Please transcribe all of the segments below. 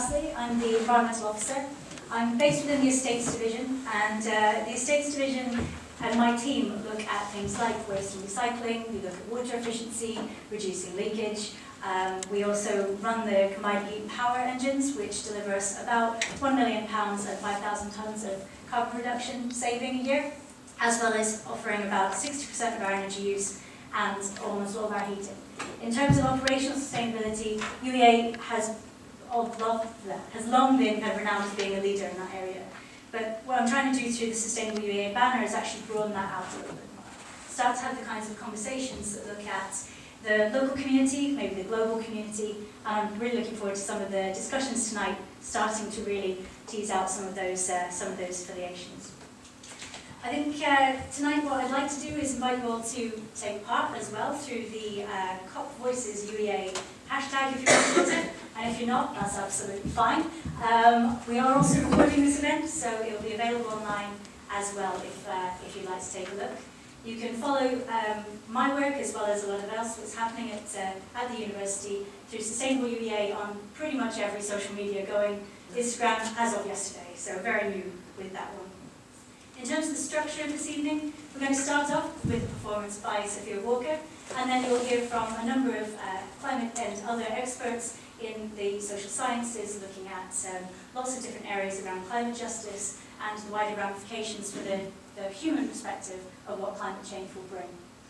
Darsley. I'm the Environmental Officer. I'm based within the Estates Division, and the Estates Division and my team look at things like waste and recycling. We look at water efficiency, reducing leakage. We also run the combined heat and power engines, which deliver us about £1 million and 5,000 tonnes of carbon reduction saving a year, as well as offering about 60% of our energy use and almost all of our heating. In terms of operational sustainability, UEA has long been kind of renowned as being a leader in that area. But what I'm trying to do through the SustainableUEA banner is actually broaden that out a little bit more. Start to have the kinds of conversations that look at the local community, maybe the global community, and I'm really looking forward to some of the discussions tonight, starting to really tease out some of those affiliations. I think tonight what I'd like to do is invite you all to take part as well through the COP Voices UEA hashtag if you're on Twitter, and if you're not, that's absolutely fine. We are also recording this event, so it will be available online as well if you'd like to take a look. You can follow my work as well as a lot of else that's happening at the university through SustainableUEA on pretty much every social media, going Instagram as of yesterday, so very new with that one. In terms of the structure of this evening, we're going to start off with a performance by Sophia Walker, and then you'll hear from a number of climate and other experts in the social sciences looking at lots of different areas around climate justice and the wider ramifications for the human perspective of what climate change will bring.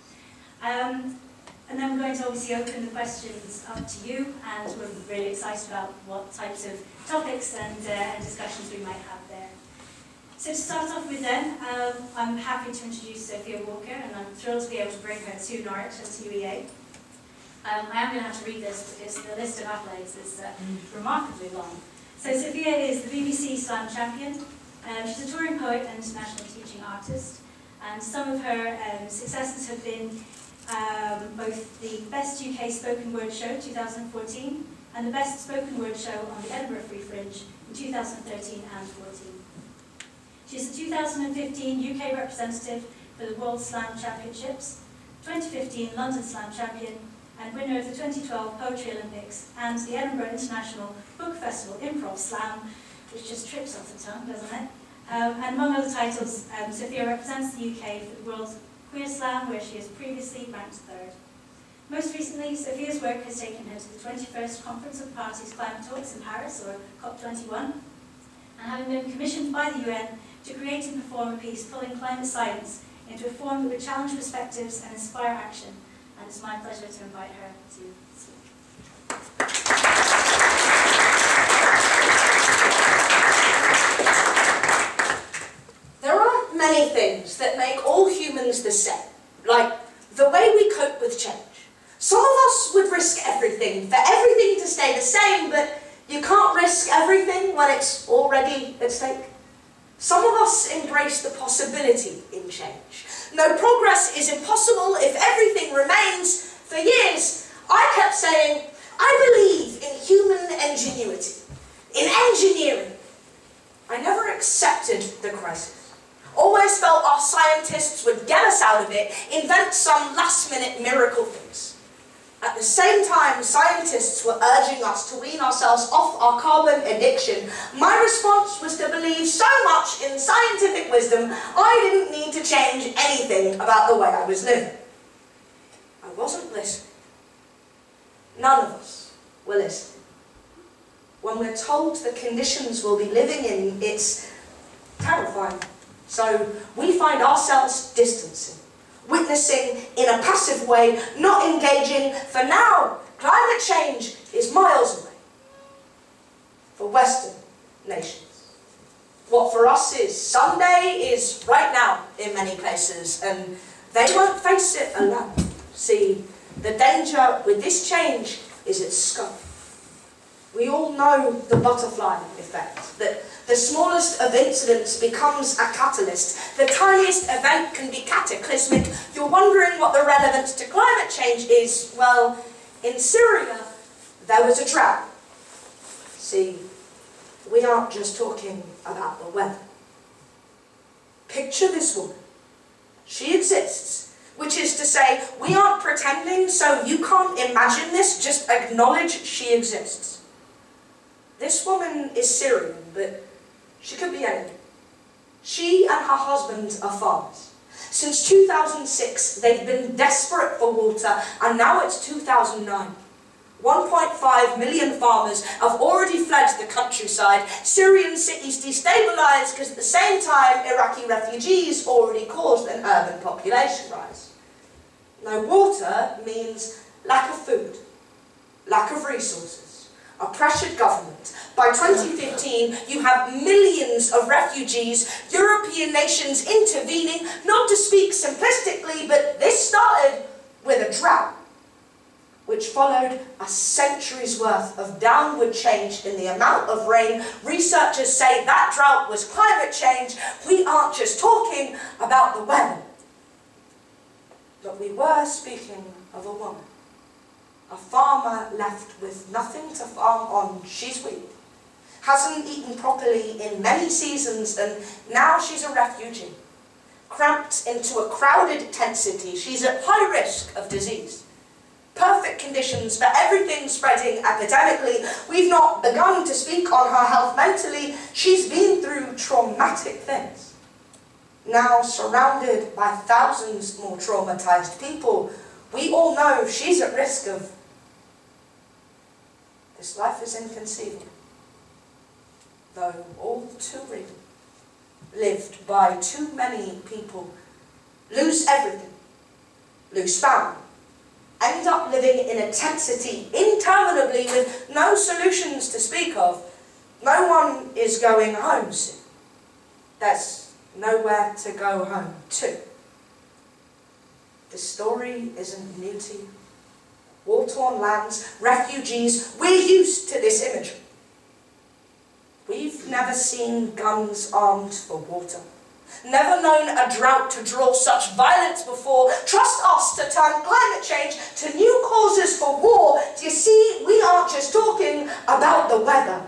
And then we're going to obviously open the questions up to you, and we're really excited about what types of topics and discussions we might have there. So to start off with then, I'm happy to introduce Sophia Walker, and I'm thrilled to be able to bring her to Norwich and UEA. I am going to have to read this because the list of accolades is remarkably long. So Sophia is the BBC Slam champion. She's a touring poet and international teaching artist, and some of her successes have been both the Best UK Spoken Word Show 2014 and the Best Spoken Word Show on the Edinburgh Free Fringe in 2013 and 14. She's the 2015 UK representative for the World Slam Championships, 2015 London Slam champion, and winner of the 2012 Poetry Olympics and the Edinburgh International Book Festival Improv Slam, which just trips off the tongue, doesn't it? And among other titles, Sophia represents the UK for the World Queer Slam, where she has previously ranked third. Most recently, Sophia's work has taken her to the 21st Conference of Parties Climate Talks in Paris, or COP21, and having been commissioned by the UN to create and perform a piece pulling climate science into a form that would challenge perspectives and inspire action. And it's my pleasure to invite her to speak. There are many things that make all humans the same, like the way we cope with change. Some of us would risk everything for everything to stay the same, but you can't risk everything when it's already at stake. Some of us embrace the possibility in change. No progress is impossible if everything remains. For years, I kept saying, I believe in human ingenuity, in engineering. I never accepted the crisis. Always felt our scientists would get us out of it, invent some last-minute miracle fix. At the same time, scientists were urging us to wean ourselves off our carbon addiction. My response was to believe so much in scientific wisdom, I didn't need to change anything about the way I was living. I wasn't listening. None of us were listening. When we're told the conditions we'll be living in, it's terrifying. So we find ourselves distancing, witnessing in a passive way, not engaging. For now, climate change is miles away. For Western nations, what for us is Sunday is right now in many places, and they won't face it alone. See, the danger with this change is its scope. We all know the butterfly effect, that the smallest of incidents becomes a catalyst. The tiniest event can be cataclysmic. You're wondering what the relevance to climate change is. Well, in Syria, there was a drought. See, we aren't just talking about the weather. Picture this woman. She exists, which is to say, we aren't pretending, so you can't imagine this, just acknowledge she exists. This woman is Syrian, but she could be anything. She and her husband are farmers. Since 2006, they've been desperate for water, and now it's 2009. 1.5 million farmers have already fled the countryside. Syrian cities destabilised because at the same time, Iraqi refugees already caused an urban population rise. No water means lack of food, lack of resources, a pressured government. By 2015, you have millions of refugees, European nations intervening, not to speak simplistically, but this started with a drought, which followed a century's worth of downward change in the amount of rain. Researchers say that drought was climate change. We aren't just talking about the weather. But we were speaking of a woman. A farmer left with nothing to farm on. She's weak, hasn't eaten properly in many seasons, and now she's a refugee. Cramped into a crowded tent city, she's at high risk of disease. Perfect conditions for everything spreading epidemically. We've not begun to speak on her health mentally. She's been through traumatic things. Now surrounded by thousands more traumatized people, we all know she's at risk of... This life is inconceivable, though all too real, lived by too many people. Lose everything, lose family, end up living in a tent city interminably with no solutions to speak of. No one is going home soon. There's nowhere to go home to. The story isn't new to you. War-torn lands, refugees, we're used to this imagery. We've never seen guns armed for water. Never known a drought to draw such violence before. Trust us to turn climate change to new causes for war. Do you see, we aren't just talking about the weather.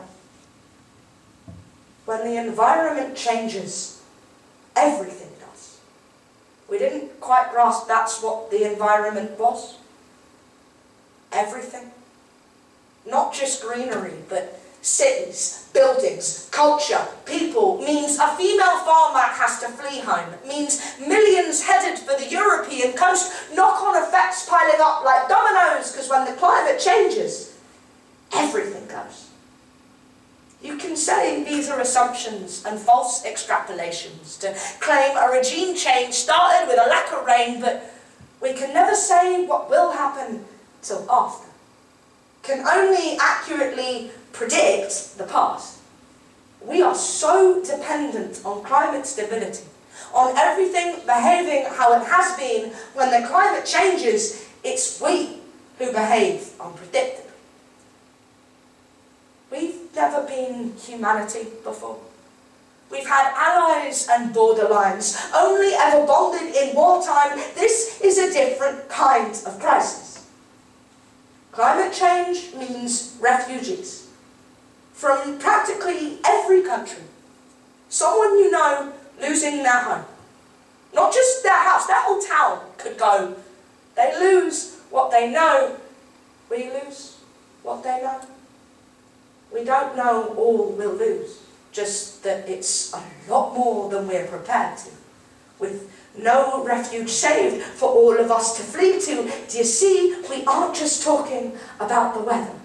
When the environment changes, everything does. We didn't quite grasp that's what the environment was. Everything. Not just greenery, but cities, buildings, culture, people. Means a female farmer has to flee home. Means millions headed for the European coast. Knock-on effects piling up like dominoes, because when the climate changes, everything goes. You can say these are assumptions and false extrapolations to claim a regime change started with a lack of rain, but we can never say what will happen till after. Can only accurately predict the past. We are so dependent on climate stability, on everything behaving how it has been. When the climate changes, it's we who behave unpredictably. We've never been humanity before. We've had allies and borderlines, only ever bonded in wartime. This is a different kind of crisis. Climate change means refugees from practically every country. Someone you know losing their home. Not just their house, their whole town could go. They lose what they know. We lose what they know. We don't know all we'll lose, just that it's a lot more than we're prepared to. With no refuge saved for all of us to flee to. Do you see, we aren't just talking about the weather.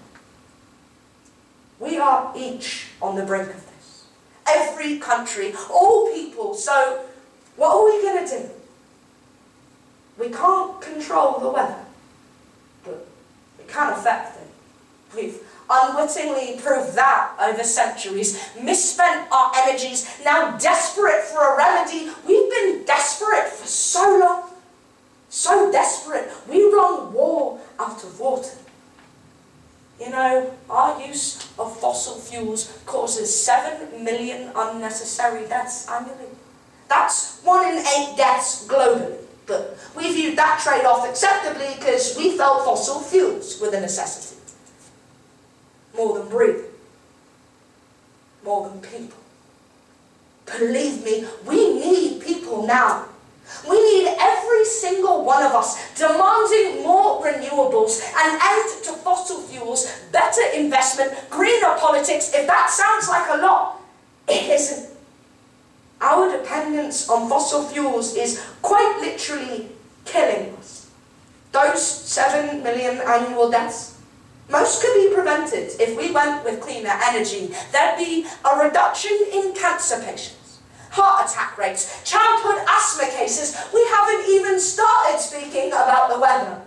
We are each on the brink of this. Every country, all people. So what are we going to do? We can't control the weather, but we can affect it. We've unwittingly proved that over centuries, misspent our energies, now desperate for a remedy. We've been desperate for so long, so desperate, we run war out of water. You know, our use of fossil fuels causes 7 million unnecessary deaths annually. That's 1 in 8 deaths globally, but we viewed that trade-off acceptably because we felt fossil fuels were the necessity. More than breathing, more than people. Believe me, we need people now. We need every single one of us demanding more renewables, an end to fossil fuels, fuels, better investment, greener politics, if that sounds like a lot, it isn't. Our dependence on fossil fuels is quite literally killing us. Those 7 million annual deaths, most could be prevented if we went with cleaner energy. There'd be a reduction in cancer patients, heart attack rates, childhood asthma cases. We haven't even started speaking about the weather.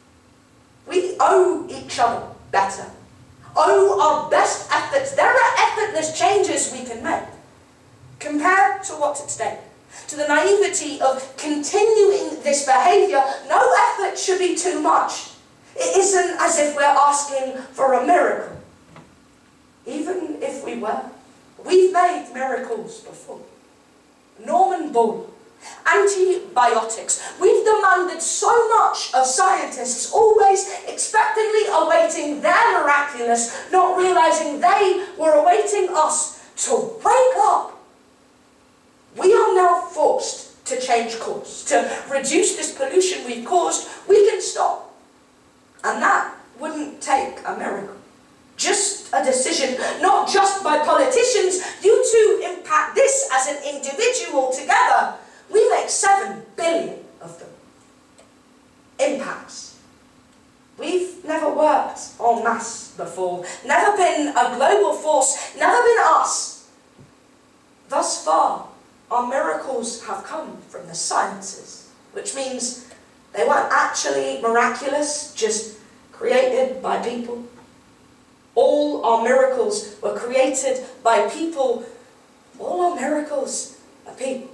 We owe each other better, owe our best efforts. There are effortless changes we can make. Compared to what's at stake, to the naivety of continuing this behaviour, no effort should be too much. It isn't as if we're asking for a miracle. Even if we were, we've made miracles before. Norman Borlaug, antibiotics. We've demanded so much of scientists, always expectantly awaiting their miraculous, not realising they were awaiting us to wake up. We are now forced to change course, to reduce this pollution we've caused. We can stop. And that wouldn't take a miracle. Just a decision, not just by politicians. You two impact this as an individual together. We make 7 billion of them. Impacts. We've never worked en masse before, never been a global force, never been us. Thus far, our miracles have come from the sciences, which means they weren't actually miraculous, just created by people. All our miracles were created by people. All our miracles are people.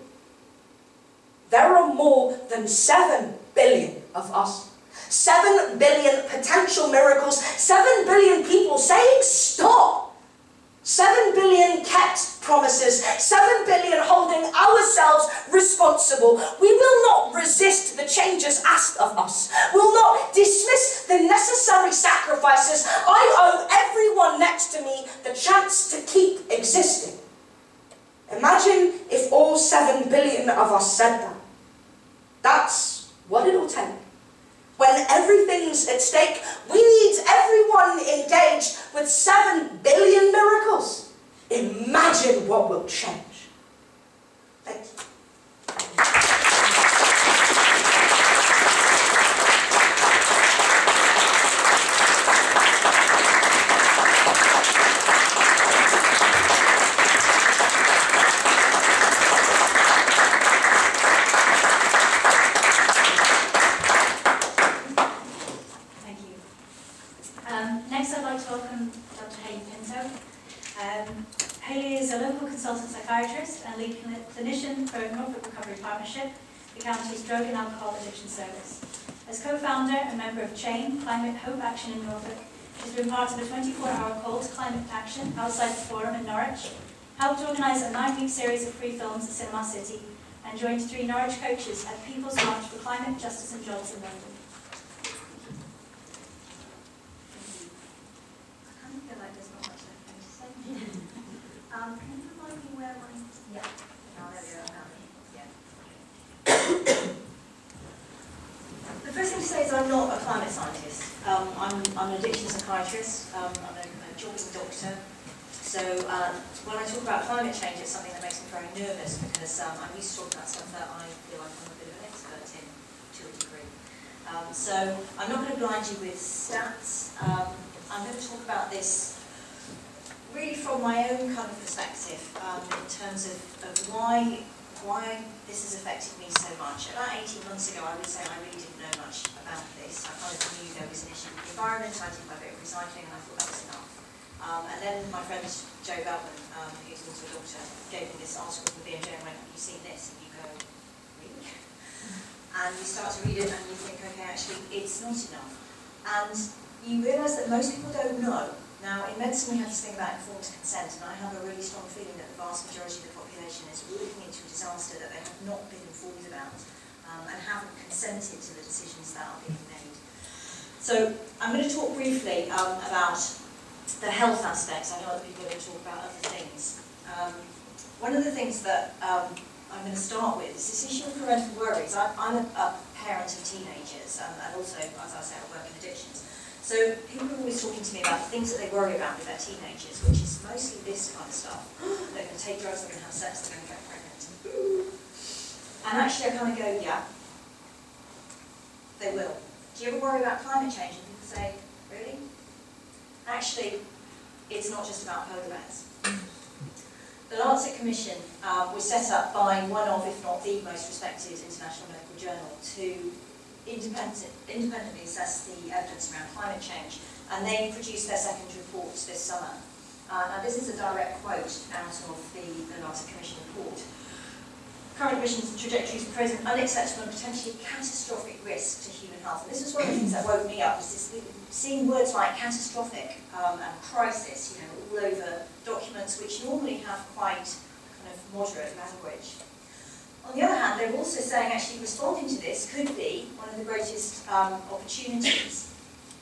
There are more than 7 billion of us. 7 billion potential miracles. 7 billion people saying stop. 7 billion kept promises. 7 billion holding ourselves responsible. We will not resist the changes asked of us. We'll not dismiss the necessary sacrifices. I owe everyone next to me the chance to keep existing. Imagine if all 7 billion of us said that. That's what it'll take. When everything's at stake, we need everyone engaged with 7 billion miracles. Imagine what will change. Thank you. Consultant psychiatrist and lead clinician for Norfolk Recovery Partnership, the county's drug and alcohol addiction service. As co-founder and member of CHAIN, Climate Hope Action in Norfolk, she's been part of a 24-hour call to climate action outside the Forum in Norwich, helped organise a 9-week series of free films at Cinema City, and joined 3 Norwich coaches at People's March for Climate, Justice and Jobs in London. I kind of feel like there's not much left to say. Can you remind me where my... Yeah. Oh, there we go. Yeah. The first thing to say is I'm not a climate scientist. I'm an addiction psychiatrist. I'm a jogging doctor. So when I talk about climate change, it's something that makes me very nervous because I'm used to talking about stuff that I feel like I'm a bit of an expert in, to a degree. So I'm not going to blind you with stats. I'm going to talk about this really from my own kind of perspective, in terms of why this has affected me so much. About 18 months ago, I would say I really didn't know much about this. I kind of knew there was an issue with the environment, I did my bit of recycling, and I thought that was enough. And then my friend Jo Belman, who's also a doctor, gave me this article from BMJ and went, have you seen this? And you go, really? And you start to read it and you think, okay, actually, it's not enough. And you realise that most people don't know. Now, in medicine we have this thing about informed consent, and I have a really strong feeling that the vast majority of the population is looking into a disaster that they have not been informed about, and haven't consented to the decisions that are being made. So, I'm going to talk briefly about the health aspects. I know other people are going to talk about other things. One of the things that I'm going to start with is this issue of parental worries. I'm a parent of teenagers, and also, as I say, I work in addictions. So people are always talking to me about the things that they worry about with their teenagers, which is mostly this kind of stuff. They're going to take drugs, they're going to have sex, they're going to get pregnant. And actually I kind of go, yeah, they will. Do you ever worry about climate change? And people say, really? Actually, it's not just about polar bears. The Lancet Commission was set up by one of, if not the most respected international medical journal to independently assess the evidence around climate change, and they produced their second report this summer. Now this is a direct quote out of the Lancet Commission report. Current emissions trajectories present unacceptable and potentially catastrophic risk to human health. And this was one of the things that woke me up, was this, seeing words like catastrophic and crisis, you know, all over documents which normally have quite kind of moderate language. On the other hand, they're also saying actually responding to this could be one of the greatest opportunities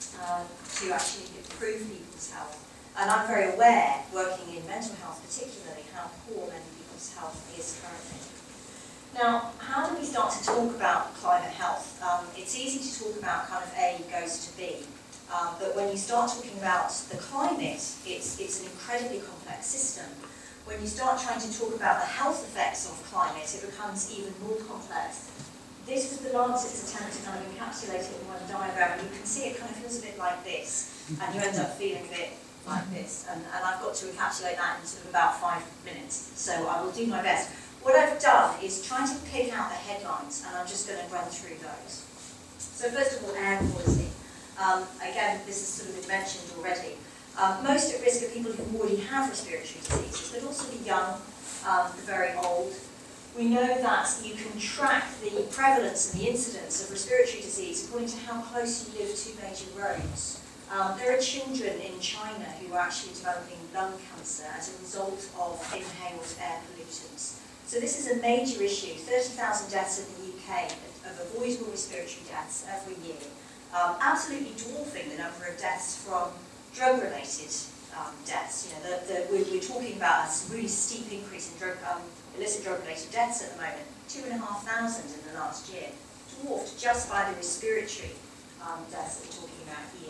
to actually improve people's health. And I'm very aware, working in mental health particularly, how poor many people's health is currently. Now, how do we start to talk about climate health? It's easy to talk about kind of A goes to B, but when you start talking about the climate, it's an incredibly complex system. When you start trying to talk about the health effects of climate, it becomes even more complex. This was the Lancet's attempt to kind of encapsulate it in one diagram, and you can see it kind of feels a bit like this, and you end up feeling a bit like this, and I've got to encapsulate that in sort of about 5 minutes, so I will do my best. What I've done is try to pick out the headlines, and I'm just going to run through those. So first of all, air quality. Again, this has sort of been mentioned already. Most at risk are people who already have respiratory diseases, but also the young, the very old. We know that you can track the prevalence and the incidence of respiratory disease according to how close you live to major roads. There are children in China who are actually developing lung cancer as a result of inhaled air pollutants. So this is a major issue. 30,000 deaths in the UK of avoidable respiratory deaths every year, absolutely dwarfing the number of deaths from drug-related deaths. You know, we're talking about a really steep increase in illicit drug-related deaths at the moment, 2,500 in the last year, dwarfed just by the respiratory deaths that we're talking about here.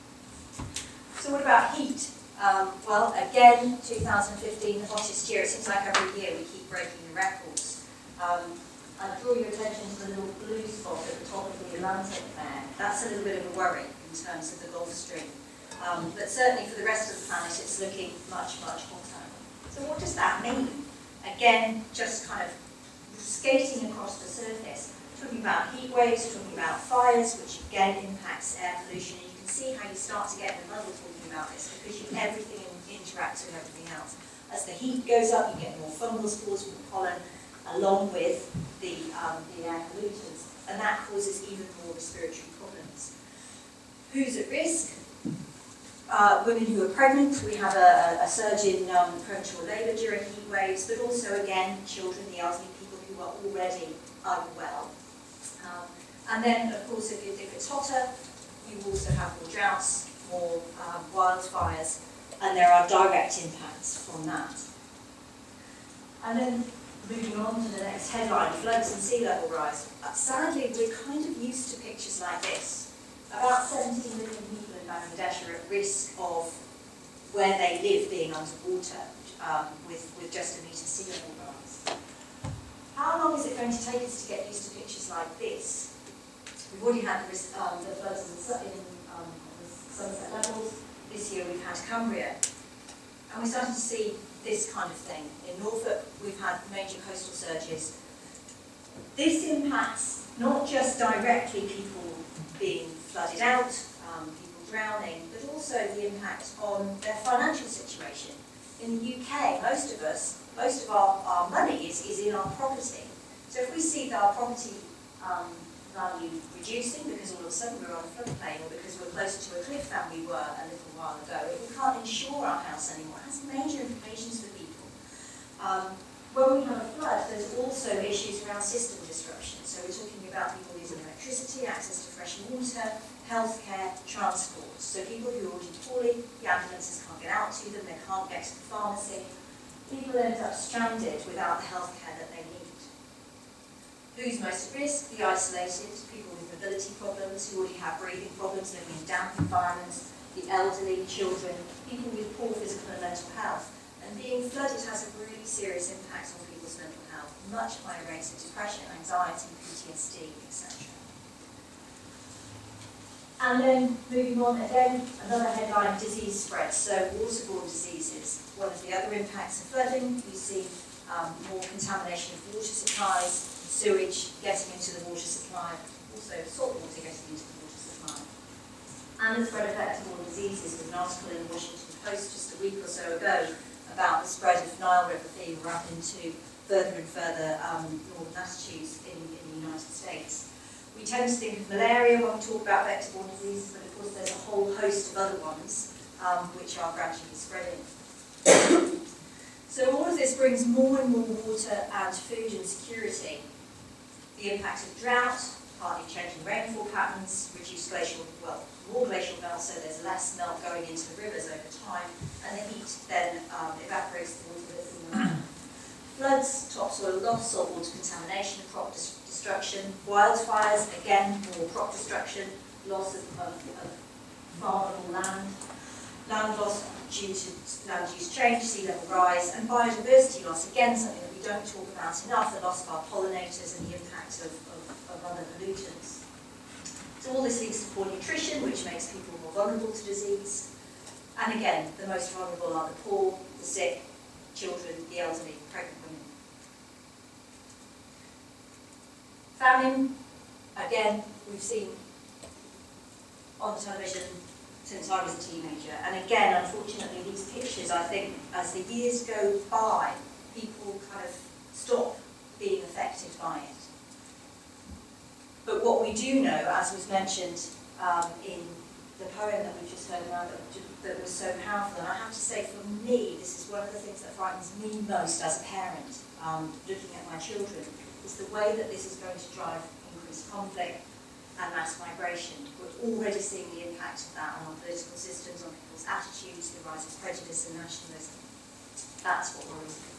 So what about heat? Well, again, 2015, the hottest year. It seems like every year we keep breaking the records. I draw your attention to the little blue spot at the top of the Atlantic there. That's a little bit of a worry in terms of the Gulf Stream. But certainly for the rest of the planet, it's looking much, much hotter. So what does that mean? Again, just kind of skating across the surface, talking about heat waves, talking about fires, which again impacts air pollution. And you can see how you start to get in the muddle talking about this, because everything interacts with everything else. As the heat goes up, you get more fungal spores from pollen, along with the air pollutants, and that causes even more respiratory problems. Who's at risk? Women who are pregnant. We have a surge in premature labour during heat waves, but also, again, children, the elderly, people who are already unwell. And then, of course, if it's hotter, you also have more droughts, more wildfires, and there are direct impacts from that. And then, moving on to the next headline, floods and sea level rise. Sadly, we're kind of used to pictures like this. About 17 million people in Bangladesh are at risk of where they live being underwater with just a metre sea level rise. How long is it going to take us to get used to pictures like this? We've already had the floods in Somerset levels. This year we've had Cumbria. And we're starting to see this kind of thing. In Norfolk, we've had major coastal surges. This impacts not just directly people being flooded out, people drowning, but also the impact on their financial situation. In the UK, most of our money is in our property. So if we see that our property value reducing because all of a sudden we're on a floodplain, or because we're closer to a cliff than we were a little while ago, if we can't insure our house anymore, it has major implications for people. When we have a flood, there's also issues around system disruption. So we're talking about people losing electricity, access to fresh water, healthcare, transport. So people who are already poorly, the ambulances can't get out to them, they can't get to the pharmacy. People end up stranded without the healthcare that they need. Who's most at risk? The isolated, people with mobility problems, who already have breathing problems, living in damp environments, the elderly, children, people with poor physical and mental health. And being flooded has a really serious impact on people's mental health, much higher rates of depression, anxiety, PTSD, etc. And then, moving on again, another headline, disease spread. So, waterborne diseases. One of the other impacts of flooding, we see more contamination of water supplies, sewage getting into the water supply, also salt water getting into the water supply. And the spread of vector-borne diseases, with an article in the Washington Post just a week or so ago about the spread of Nile River fever up into further and further northern latitudes in the United States. We tend to think of malaria when we talk about vector-borne diseases, but of course there's a whole host of other ones which are gradually spreading. So all of this brings more and more water and food insecurity. The impact of drought, partly changing rainfall patterns, reduced glacial, well, more glacial melt, so there's less melt going into the rivers over time, and the heat then evaporates the water that's in the land. Floods, topsoil loss, saltwater contamination, crop destruction, wildfires, again, more crop destruction, loss of farmable land, land loss due to land use change, sea level rise, and biodiversity loss, again something that we don't talk about enough, the loss of our pollinators and the impact of other pollutants. So all this leads to poor nutrition, which makes people more vulnerable to disease. And again, the most vulnerable are the poor, the sick, children, the elderly, pregnant women. Famine, again, we've seen on the television since I was a teenager. And again, unfortunately, these pictures, I think, as the years go by, people kind of stop being affected by it. But what we do know, as was mentioned in the poem that we just heard about that was so powerful, and I have to say, for me, this is one of the things that frightens me most as a parent, looking at my children, is the way that this is going to drive increased conflict and mass migration. We're already seeing the impact of that on our political systems, on people's attitudes, the rise of prejudice and nationalism. That's what worries me.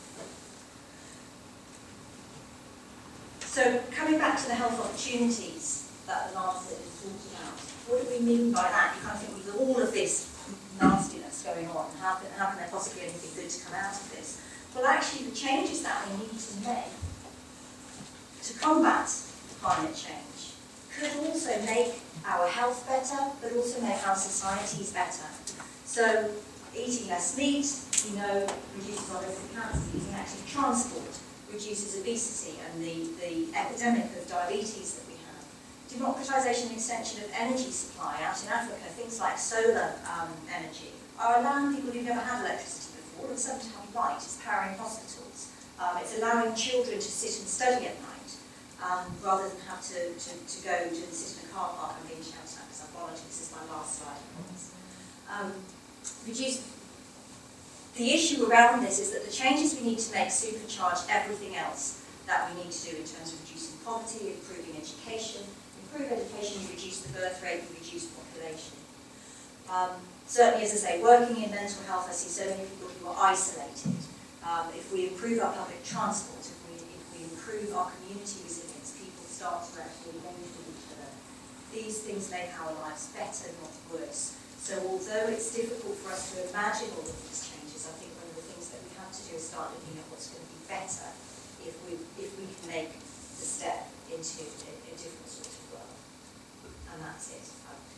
So, coming back to the health opportunities that the last bit has talked about, what do we mean by that? You kind of think with all of this nastiness going on, how can there possibly anything good to come out of this? Well, actually, the changes that we need to make to combat climate change could also make our health better, but also make our societies better. So, eating less meat, we know, reduces our risk of cancer. Using active transport reduces obesity and the epidemic of diabetes that we have. Democratisation and extension of energy supply out in Africa, things like solar energy, are allowing people who've never had electricity before, and some to have light. It's powering hospitals. It's allowing children to sit and study at night, rather than have to go to sit in a car park and being shouted at, because I apologize, this is my last slide, I promise. The issue around this is that the changes we need to make supercharge everything else that we need to do in terms of reducing poverty, improving education. Improve education, you reduce the birth rate, you reduce population. Certainly, as I say, working in mental health, I see so many people who are isolated. If we improve our public transport, if we improve our community resilience, people start to actually engage with each other. These things make our lives better, not worse. So although it's difficult for us to imagine all of these changes, I think one of the things that we have to do is start looking at what's going to be better if we can make the step into a different sort of world. And that's it.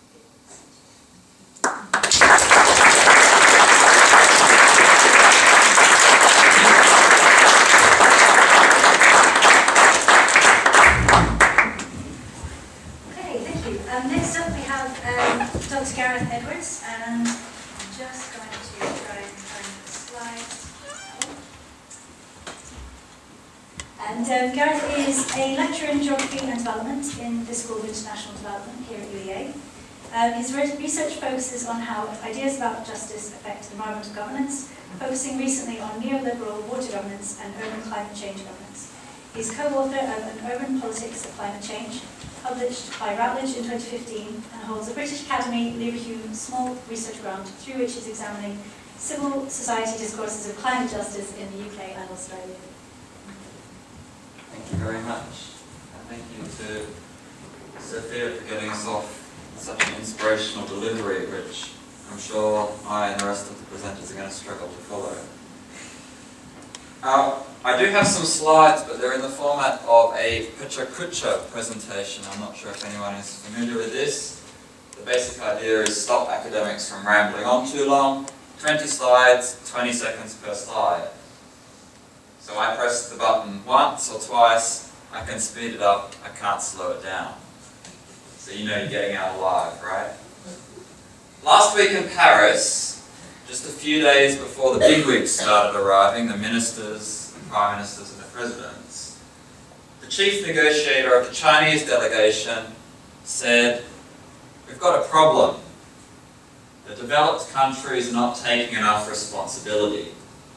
Okay, thank you. Next up we have Dr. Gareth Edwards, and I'm just going to try and find the slides. And Gareth is a lecturer in Geography and Development in the School of International Development here at UEA. His research focuses on how ideas about justice affect environmental governance, focusing recently on neoliberal water governance and urban climate change governance. He's co-author of An Urban Politics of Climate Change, published by Routledge in 2015, and holds a British Academy Leverhulme Small Research Grant, through which he's examining civil society discourses of climate justice in the UK and Australia. Thank you very much. Thank you to Sophia for getting us off such an inspirational delivery, which I'm sure I and the rest of the presenters are going to struggle to follow. I do have some slides, but they're in the format of a picture presentation. I'm not sure if anyone is familiar with this. The basic idea is stop academics from rambling on too long. 20 slides, 20 seconds per slide. So I press the button once or twice, I can speed it up, I can't slow it down. So you know you're getting out alive, right? Last week in Paris, just a few days before the bigwigs started arriving, the ministers, the prime ministers and the presidents, the chief negotiator of the Chinese delegation said, "We've got a problem. The developed countries are not taking enough responsibility."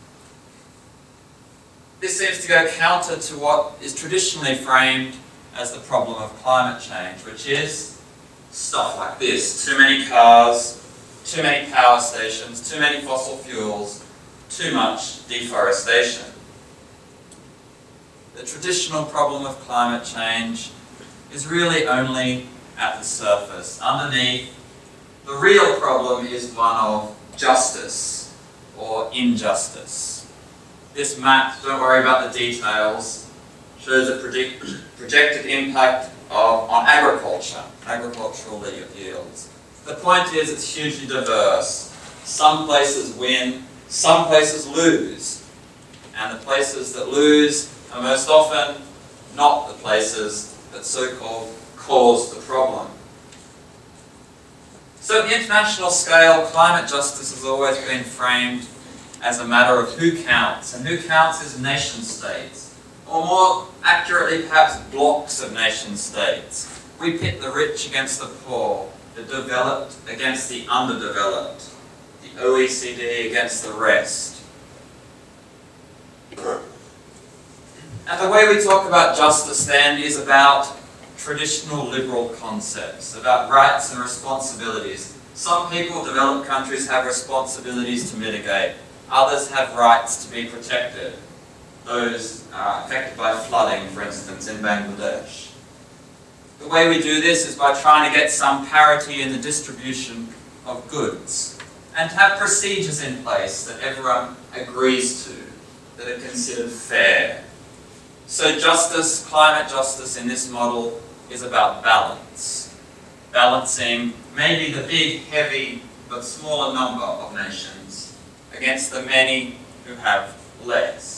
This seems to go counter to what is traditionally framed as the problem of climate change, which is stuff like this: too many cars, too many power stations, too many fossil fuels, too much deforestation. The traditional problem of climate change is really only at the surface. Underneath, the real problem is one of justice or injustice. This map, don't worry about the details, shows a projected impact on agriculture, agricultural yields. The point is it's hugely diverse. Some places win, some places lose. And the places that lose are most often not the places that so-called cause the problem. So at the international scale, climate justice has always been framed as a matter of who counts, and who counts is nation-states, or more accurately perhaps blocks of nation-states. We pit the rich against the poor, the developed against the underdeveloped, the OECD against the rest. And the way we talk about justice then is about traditional liberal concepts, about rights and responsibilities. Some people, developed countries, have responsibilities to mitigate. Others have rights to be protected. Those affected by flooding, for instance, in Bangladesh. The way we do this is by trying to get some parity in the distribution of goods and to have procedures in place that everyone agrees to, that are considered fair. So justice, climate justice in this model is about balance. Balancing maybe the big, heavy, but smaller number of nations against the many who have less.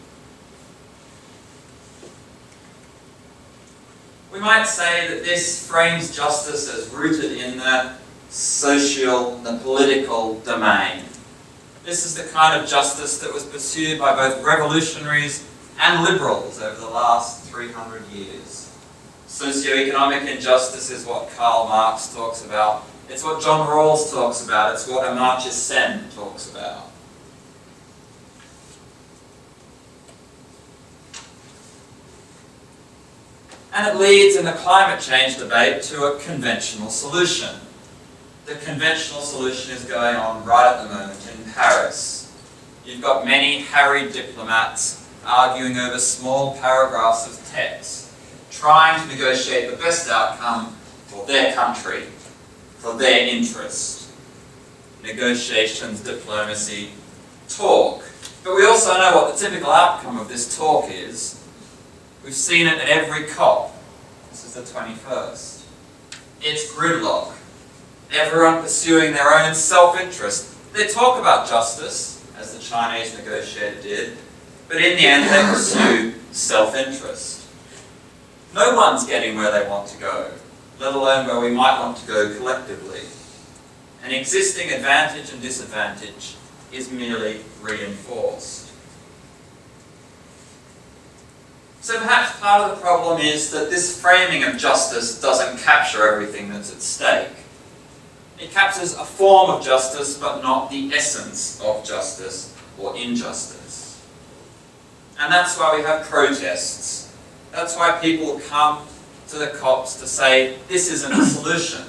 We might say that this frames justice as rooted in the social, the political domain. This is the kind of justice that was pursued by both revolutionaries and liberals over the last 300 years. Socioeconomic injustice is what Karl Marx talks about. It's what John Rawls talks about. It's what Amartya Sen talks about. And it leads in the climate change debate to a conventional solution. The conventional solution is going on right at the moment in Paris. You've got many harried diplomats arguing over small paragraphs of text, trying to negotiate the best outcome for their country, for their interest. Negotiations, diplomacy, talk. But we also know what the typical outcome of this talk is. We've seen it at every COP. This is the 21st. It's gridlock. Everyone pursuing their own self-interest. They talk about justice, as the Chinese negotiator did, but in the end they pursue self-interest. No one's getting where they want to go, let alone where we might want to go collectively. An existing advantage and disadvantage is merely reinforced. So perhaps part of the problem is that this framing of justice doesn't capture everything that's at stake. It captures a form of justice, but not the essence of justice or injustice. And that's why we have protests. That's why people come to the COPs to say, this isn't a solution.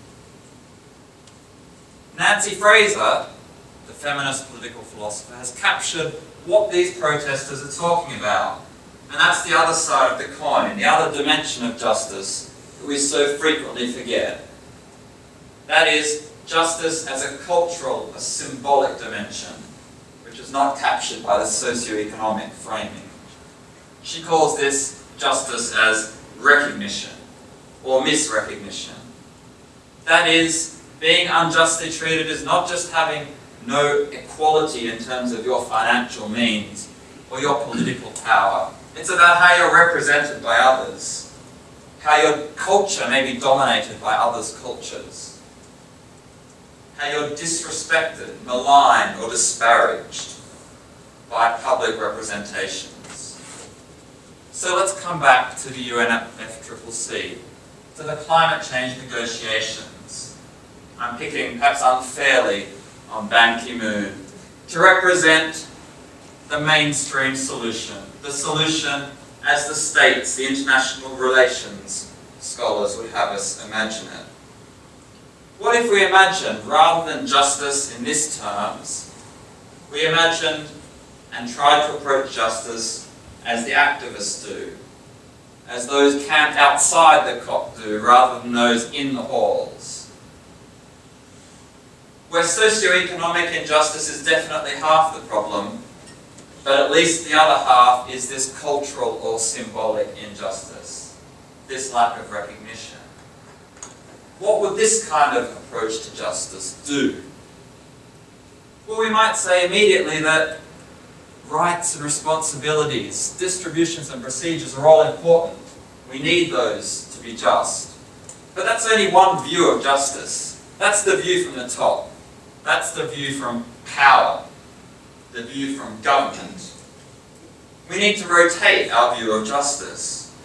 Nancy Fraser, the feminist political philosopher, has captured what these protesters are talking about. And that's the other side of the coin, the other dimension of justice that we so frequently forget. That is justice as a cultural, a symbolic dimension, which is not captured by the socio-economic framing. She calls this justice as recognition or misrecognition. That is, being unjustly treated is not just having no equality in terms of your financial means or your political power. It's about how you're represented by others, how your culture may be dominated by others' cultures, how you're disrespected, maligned, or disparaged by public representations. So let's come back to the UNFCCC, to the climate change negotiations. I'm picking, perhaps unfairly, on Ban Ki-moon to represent the mainstream solution, the solution as the states, the international relations scholars would have us imagine it. What if we imagined, rather than justice in these terms, we imagined and tried to approach justice as the activists do, as those camped outside the COP do, rather than those in the halls? Where socio-economic injustice is definitely half the problem, but at least the other half is this cultural or symbolic injustice, this lack of recognition. What would this kind of approach to justice do? Well, we might say immediately that rights and responsibilities, distributions and procedures are all important. We need those to be just. But that's only one view of justice. That's the view from the top. That's the view from power, the view from government. We need to rotate our view of justice.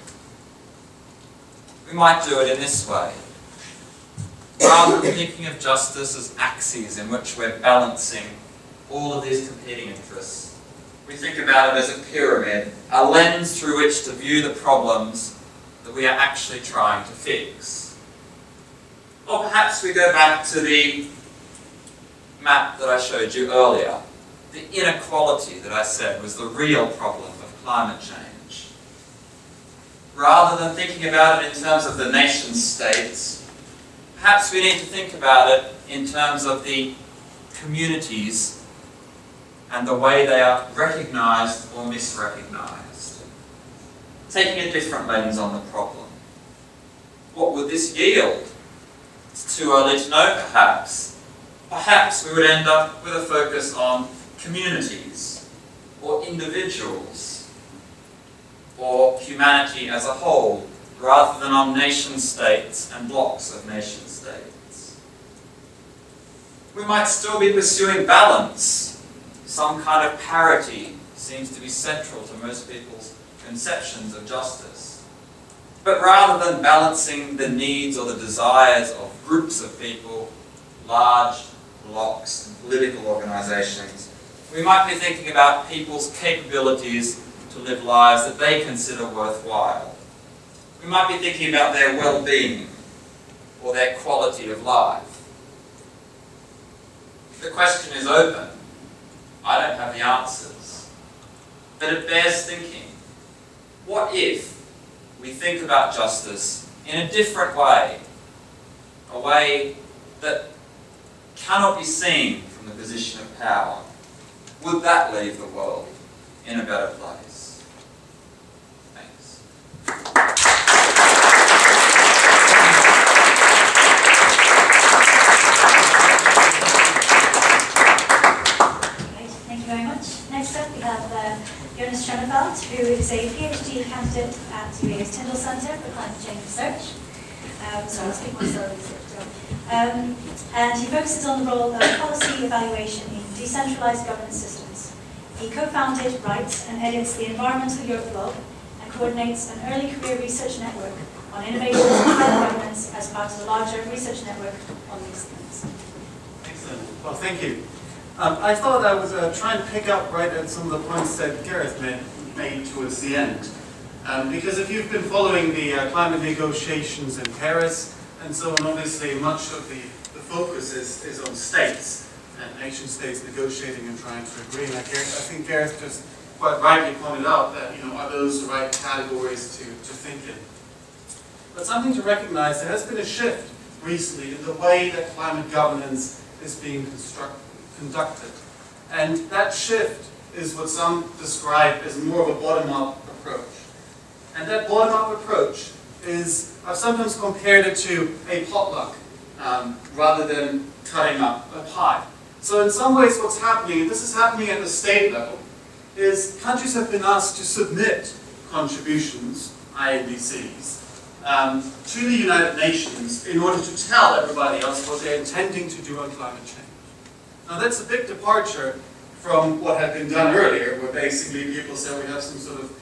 We might do it in this way. Rather than thinking of justice as axes in which we're balancing all of these competing interests, we think about it as a pyramid, a lens through which to view the problems that we are actually trying to fix. Or perhaps we go back to the map that I showed you earlier. The inequality that I said was the real problem of climate change. Rather than thinking about it in terms of the nation states, perhaps we need to think about it in terms of the communities and the way they are recognised or misrecognised. Taking a different lens on the problem. What would this yield? It's too early to know, perhaps. Perhaps we would end up with a focus on communities, or individuals, or humanity as a whole, rather than on nation states and blocks of nation states. We might still be pursuing balance. Some kind of parity seems to be central to most people's conceptions of justice. But rather than balancing the needs or the desires of groups of people, large blocks and political organisations, we might be thinking about people's capabilities to live lives that they consider worthwhile. We might be thinking about their well-being or their quality of life. The question is open. I don't have the answers. But it bears thinking. What if we think about justice in a different way? A way that cannot be seen from the position of power. Would that leave the world in a better place? Thanks. Great, thank you very much. Next up we have Jonas Schoenefeld, who is a PhD candidate at UEA's Tyndall Centre for Climate Change Research. So I'll speak more slowly. And he focuses on the role of policy evaluation in decentralised governance systems. He co-founded, writes and edits the Environmental Europe blog and coordinates an early career research network on innovations in climate governance as part of a larger research network on these things. Excellent. Well, thank you. I thought I would try and pick up right at some of the points that Gareth made towards the end. Because if you've been following the climate negotiations in Paris, and so on, obviously much of the focus is on states, and nation states negotiating and trying to agree. And I think Gareth just quite rightly pointed out that, are those the right categories to think in? But something to recognize, there has been a shift recently in the way that climate governance is being conducted. And that shift is what some describe as more of a bottom-up approach. And that bottom-up approach is, I've sometimes compared it to a potluck rather than cutting up a pie. So in some ways what's happening, and this is happening at the state level, is countries have been asked to submit contributions, INDCs, to the United Nations in order to tell everybody else what they're intending to do on climate change. Now that's a big departure from what had been done earlier, where basically people said we have some sort of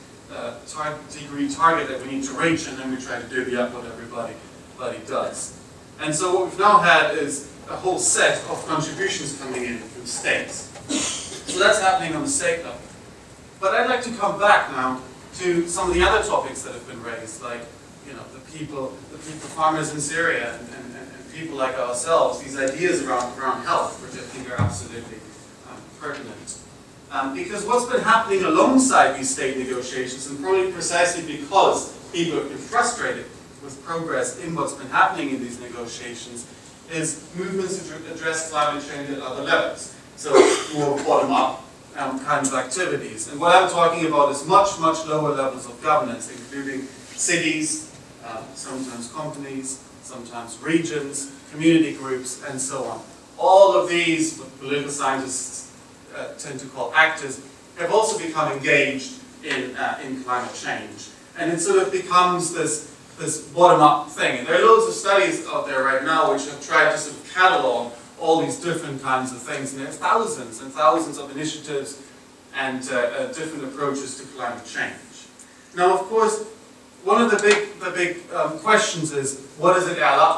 degree target that we need to reach, and then we try to divvy up what everybody does. And so what we've now had is a whole set of contributions coming in from states. So that's happening on the state level. But I'd like to come back now to some of the other topics that have been raised, like the people farmers in Syria and people like ourselves, these ideas around health, which I think are absolutely pertinent. Because what's been happening alongside these state negotiations, and probably precisely because people have been frustrated with progress in what's been happening in these negotiations, is movements to address climate change at other levels. So more bottom-up kind of activities. And what I'm talking about is much, much lower levels of governance, including cities, sometimes companies, sometimes regions, community groups, and so on. All of these, what political scientists tend to call actors, have also become engaged in climate change. And it sort of becomes this bottom-up thing. And there are loads of studies out there right now which have tried to sort of catalog all these different kinds of things. And there are thousands and thousands of initiatives and different approaches to climate change. Now, of course, one of the big questions is, what does it add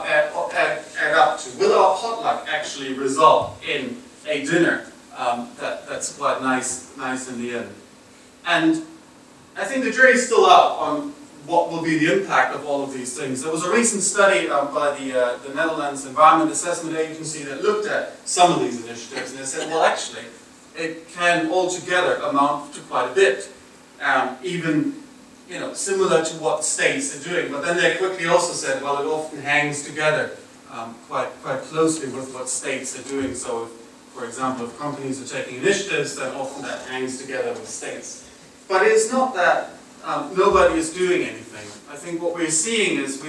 up to? Will our potluck actually result in a dinner that's quite nice in the end? And I think the jury's still out on what will be the impact of all of these things. There was a recent study by the Netherlands Environment Assessment Agency that looked at some of these initiatives, and they said, well, actually, it can altogether amount to quite a bit, even similar to what states are doing. But then they quickly also said, well, it often hangs together quite closely with what states are doing. So, if, for example, if companies are taking initiatives, then often that hangs together with states. But it's not that nobody is doing anything. I think what we're seeing is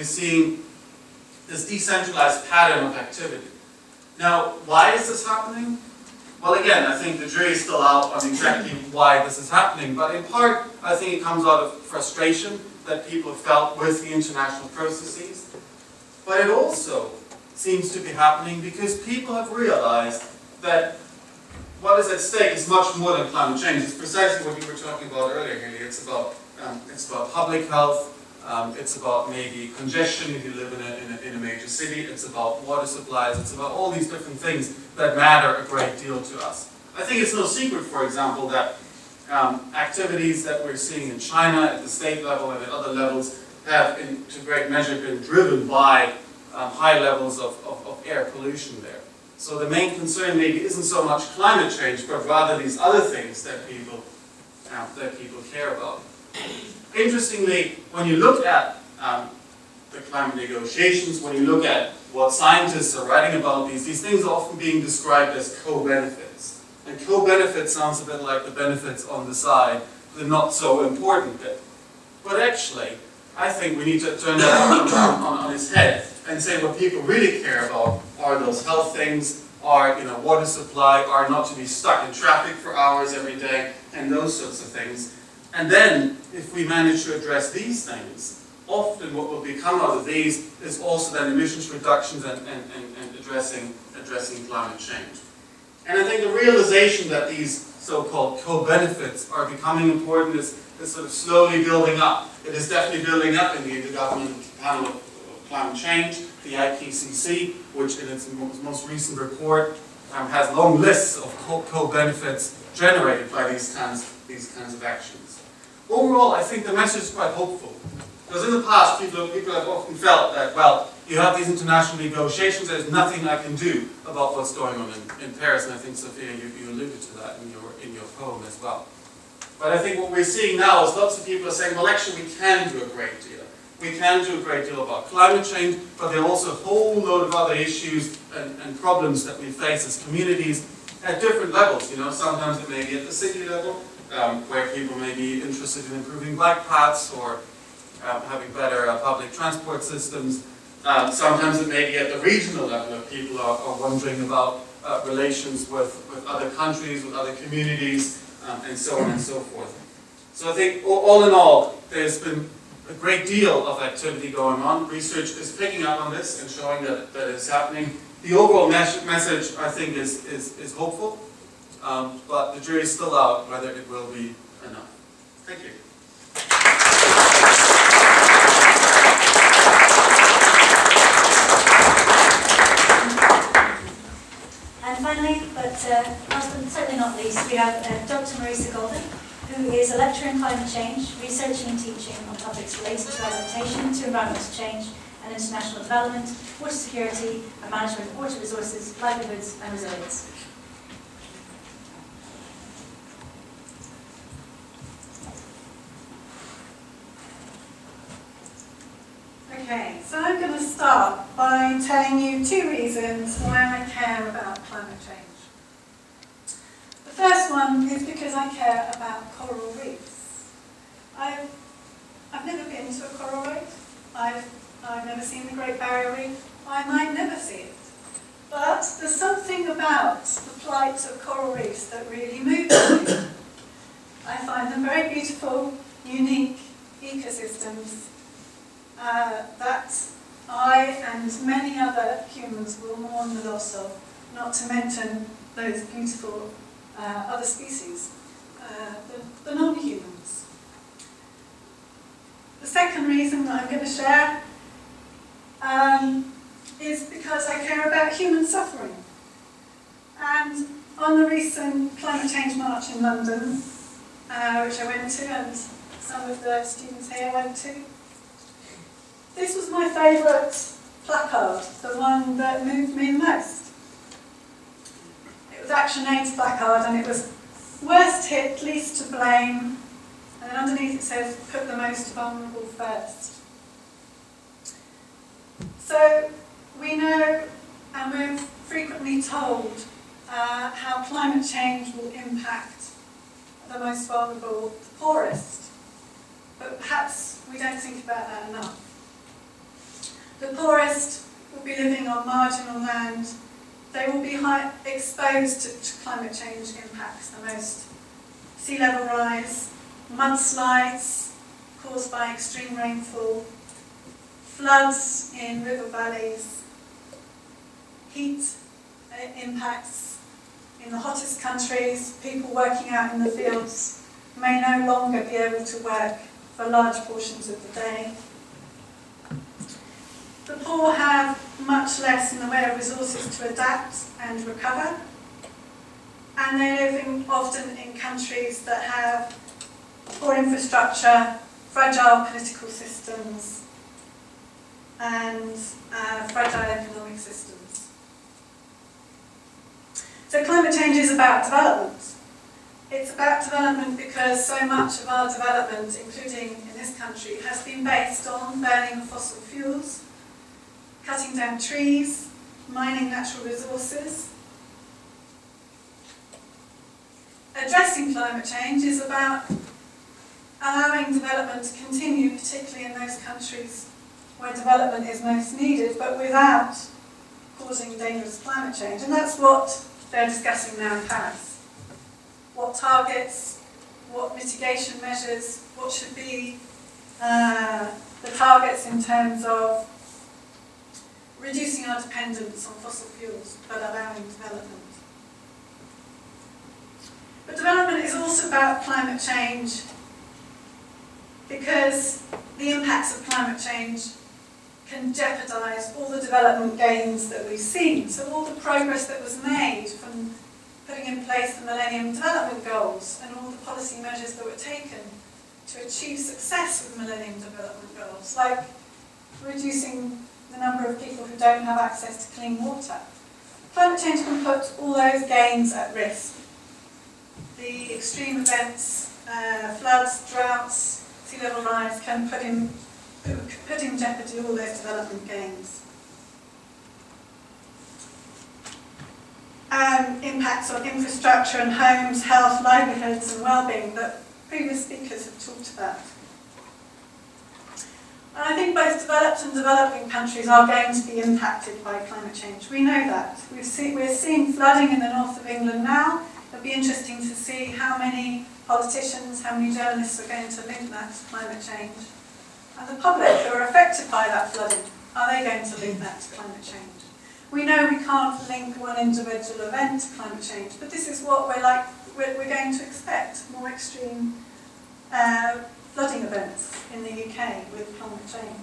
this decentralized pattern of activity. Now, why is this happening? Well, again, I think the jury is still out on exactly why this is happening, but in part, I think it comes out of frustration that people have felt with the international processes. But it also seems to be happening because people have realized that what is at stake is much more than climate change. It's precisely what you were talking about earlier, Haley. It's about public health, it's about maybe congestion if you live in a major city, it's about water supplies, it's about all these different things that matter a great deal to us. I think it's no secret, for example, that activities that we're seeing in China at the state level and at other levels have, to great measure, been driven by high levels of air pollution there. So the main concern maybe isn't so much climate change, but rather these other things that people care about. Interestingly, when you look at the climate negotiations, when you look at what scientists are writing about these things are often being described as co-benefits. And co-benefit sounds a bit like the benefits on the side, the not so important bit. But actually, I think we need to turn that on its head and say what people really care about are those health things, are water supply, are not to be stuck in traffic for hours every day, and those sorts of things. And then, if we manage to address these things, often what will become out of these is also then emissions reductions and addressing climate change. And I think the realization that these so-called co-benefits are becoming important is sort of slowly building up. It is definitely building up in the Intergovernmental Panel of Climate Change, the IPCC, which in its most recent report has long lists of co-benefits generated by these kinds of actions. Overall, I think the message is quite hopeful. Because in the past, people have often felt that, well, you have these international negotiations, there's nothing I can do about what's going on in Paris, and I think, Sophia, you alluded to that in your poem as well. But I think what we're seeing now is lots of people are saying, well, actually, we can do a great deal. We can do a great deal about climate change, but there are also a whole load of other issues and problems that we face as communities at different levels. You know, sometimes it may be at the city level, where people may be interested in improving bike paths or having better public transport systems. Sometimes it may be at the regional level, if people are wondering about relations with other countries, with other communities, and so on and so forth. So I think all in all, there's been a great deal of activity going on. Research is picking up on this and showing that it's happening. The overall message, I think, is hopeful, but the jury is still out whether it will be enough. Thank you. And finally, but certainly not least, we have Dr. Marisa Golden, who is a lecturer in climate change, researching and teaching on topics related to adaptation to environmental change and international development, water security and management of water resources, livelihoods and resilience. Okay, so I'm going to start by telling you 2 reasons why I care about climate change. The first one is because I care about coral reefs. I've never been to a coral reef. I've never seen the Great Barrier Reef. I might never see it. But there's something about the plight of coral reefs that really moves me. I find them very beautiful, unique ecosystems that I and many other humans will mourn the loss of, not to mention those beautiful other species, the non-humans. The second reason that I'm going to share is because I care about human suffering. And on the recent climate change march in London, which I went to and some of the students here went to, this was my favourite placard, the one that moved me the most. It was ActionAid's placard, and it was worst hit, least to blame, and then underneath it says, put the most vulnerable first. So we know, and we're frequently told, how climate change will impact the most vulnerable, the poorest, but perhaps we don't think about that enough. The poorest will be living on marginal land. They will be exposed to climate change impacts the most. Sea level rise, mudslides caused by extreme rainfall, floods in river valleys, heat impacts in the hottest countries. People working out in the fields may no longer be able to work for large portions of the day. The poor have much less in the way of resources to adapt and recover, and they live often in countries that have poor infrastructure, fragile political systems, and fragile economic systems. So climate change is about development. It's about development because so much of our development, including in this country, has been based on burning fossil fuels, cutting down trees, mining natural resources. Addressing climate change is about allowing development to continue, particularly in those countries where development is most needed, but without causing dangerous climate change. And that's what they're discussing now in Paris. What targets, what mitigation measures, what should be the targets in terms of reducing our dependence on fossil fuels, but allowing development. But development is also about climate change because the impacts of climate change can jeopardise all the development gains that we've seen. So all the progress that was made from putting in place the Millennium Development Goals and all the policy measures that were taken to achieve success with Millennium Development Goals, like reducing the number of people who don't have access to clean water. Climate change can put all those gains at risk. The extreme events floods, droughts, sea level rise can put in jeopardy all those development gains. Impacts on infrastructure and homes, health, livelihoods and well-being that previous speakers have talked about. And I think both developed and developing countries are going to be impacted by climate change. We know that. We're seeing flooding in the north of England now. It'll be interesting to see how many politicians, how many journalists are going to link that to climate change. And the public who are affected by that flooding, are they going to link that to climate change? We know we can't link one individual event to climate change, but this is what we're going to expect, more extreme flooding events in the UK with climate change.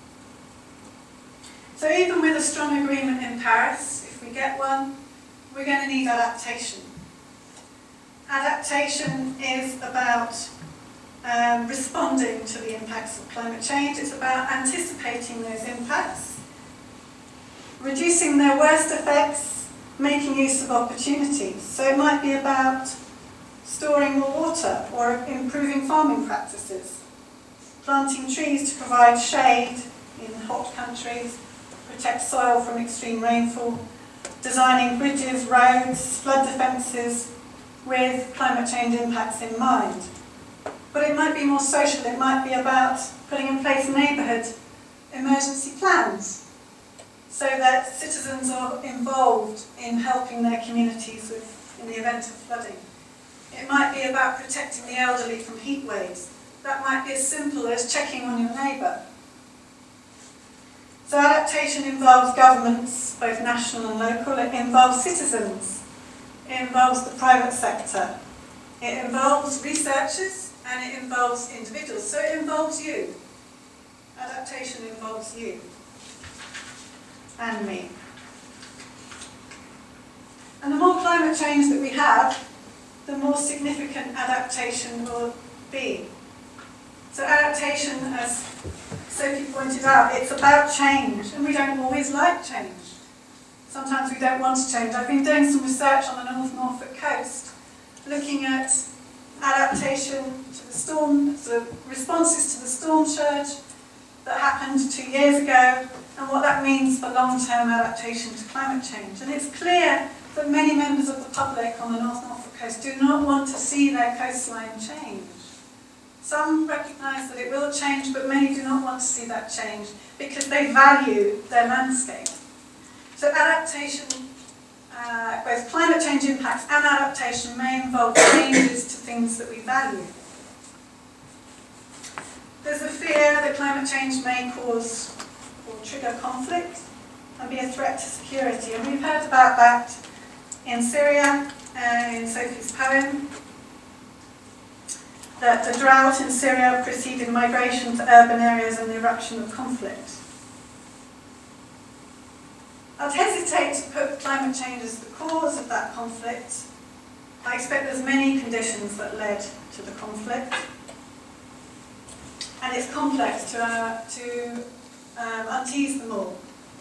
So even with a strong agreement in Paris, if we get one, we're going to need adaptation. Adaptation is about responding to the impacts of climate change. It's about anticipating those impacts, reducing their worst effects, making use of opportunities. So it might be about storing more water or improving farming practices, planting trees to provide shade in hot countries, protect soil from extreme rainfall, designing bridges, roads, flood defences with climate change impacts in mind. But it might be more social. It might be about putting in place neighbourhood emergency plans so that citizens are involved in helping their communities in the event of flooding. It might be about protecting the elderly from heat waves. That might be as simple as checking on your neighbour. So adaptation involves governments, both national and local. It involves citizens. It involves the private sector. It involves researchers and it involves individuals. So it involves you. Adaptation involves you and me. And the more climate change that we have, the more significant adaptation will be. So adaptation, as Sophie pointed out, it's about change, and we don't always like change. Sometimes we don't want to change. I've been doing some research on the North Norfolk coast, looking at adaptation to the storm, the responses to the storm surge that happened 2 years ago, and what that means for long-term adaptation to climate change. And it's clear that many members of the public on the North Norfolk coast do not want to see their coastline change. Some recognise that it will change, but many do not want to see that change because they value their landscape. So adaptation, both climate change impacts and adaptation may involve changes to things that we value. There's a fear that climate change may cause or trigger conflict and be a threat to security, and we've heard about that in Syria, in Sophie's poem, that the drought in Syria preceded migration to urban areas and the eruption of conflict. I'd hesitate to put climate change as the cause of that conflict. I expect there's many conditions that led to the conflict, and it's complex to untease them all.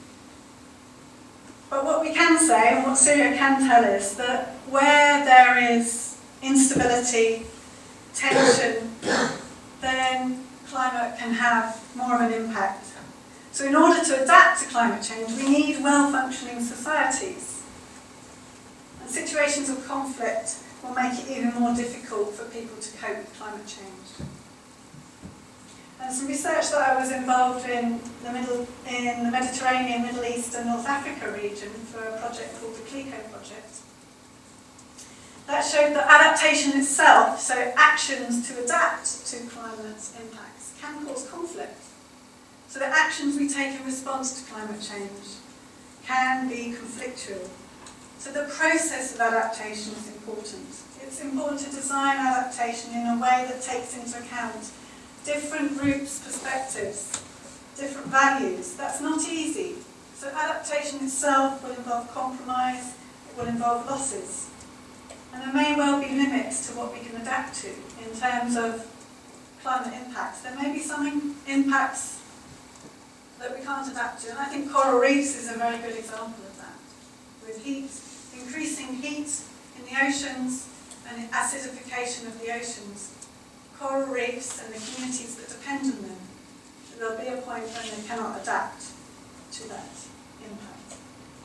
But what we can say, and what Syria can tell us, that where there is instability, tension, then climate can have more of an impact. So in order to adapt to climate change, we need well-functioning societies. And situations of conflict will make it even more difficult for people to cope with climate change. And some research that I was involved in the Mediterranean, Middle East and North Africa region for a project called the CLICO project, that showed that adaptation itself, so actions to adapt to climate impacts, can cause conflict. So the actions we take in response to climate change can be conflictual. So the process of adaptation is important. It's important to design adaptation in a way that takes into account different groups' perspectives, different values. That's not easy. So adaptation itself will involve compromise, it will involve losses. And there may well be limits to what we can adapt to in terms of climate impacts. There may be some impacts that we can't adapt to, and I think coral reefs is a very good example of that. With heat, increasing heat in the oceans and acidification of the oceans, coral reefs and the communities that depend on them. There'll be a point when they cannot adapt to that impact.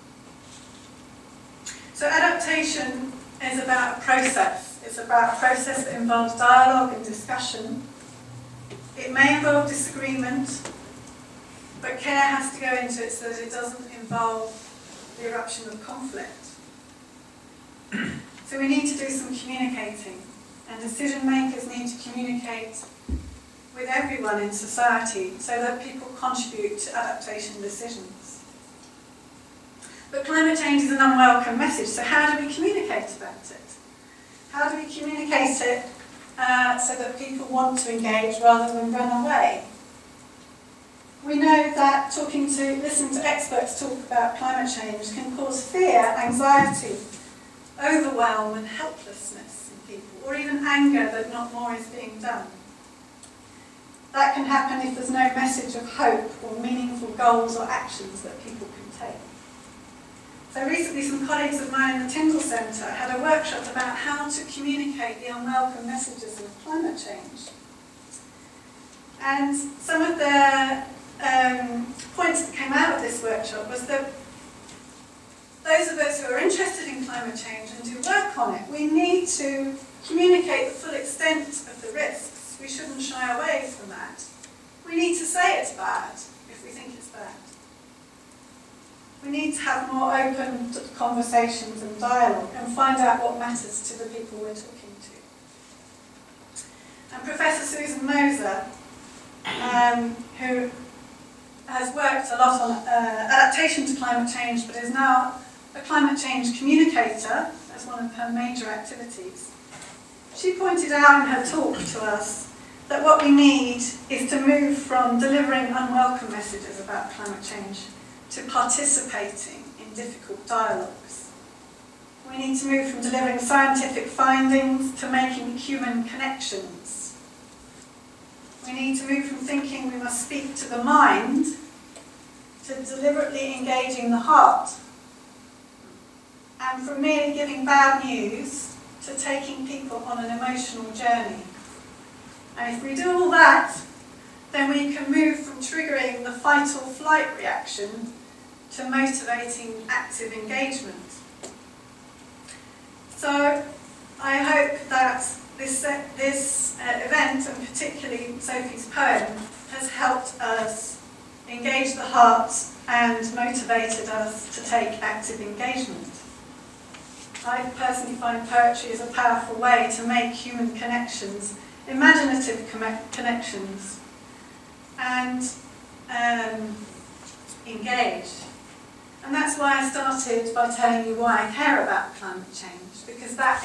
So adaptation is about a process. It's about a process that involves dialogue and discussion. It may involve disagreement, but care has to go into it so that it doesn't involve the eruption of conflict. So we need to do some communicating, and decision makers need to communicate with everyone in society so that people contribute to adaptation decisions. But climate change is an unwelcome message, so how do we communicate about it? How do we communicate it so that people want to engage rather than run away? We know that listening to experts talk about climate change can cause fear, anxiety, overwhelm and helplessness in people, or even anger that not more is being done. That can happen if there's no message of hope or meaningful goals or actions that people can take. So recently some colleagues of mine in the Tyndall Centre had a workshop about how to communicate the unwelcome messages of climate change. And some of the points that came out of this workshop was that those of us who are interested in climate change and do work on it, we need to communicate the full extent of the risks. We shouldn't shy away from that. We need to say it's bad if we think it's bad. We need to have more open conversations and dialogue and find out what matters to the people we're talking to. And Professor Susan Moser, who has worked a lot on adaptation to climate change but is now a climate change communicator as one of her major activities. She pointed out in her talk to us that what we need is to move from delivering unwelcome messages about climate change to participating in difficult dialogues. We need to move from delivering scientific findings to making human connections. We need to move from thinking we must speak to the mind to deliberately engaging the heart. And from merely giving bad news to taking people on an emotional journey. And if we do all that, then we can move from triggering the fight or flight reaction to motivating active engagement. So I hope that this event, and particularly Sophie's poem, has helped us engage the heart and motivated us to take active engagement. I personally find poetry is a powerful way to make human connections, imaginative connections, and engage. And that's why I started by telling you why I care about climate change, because that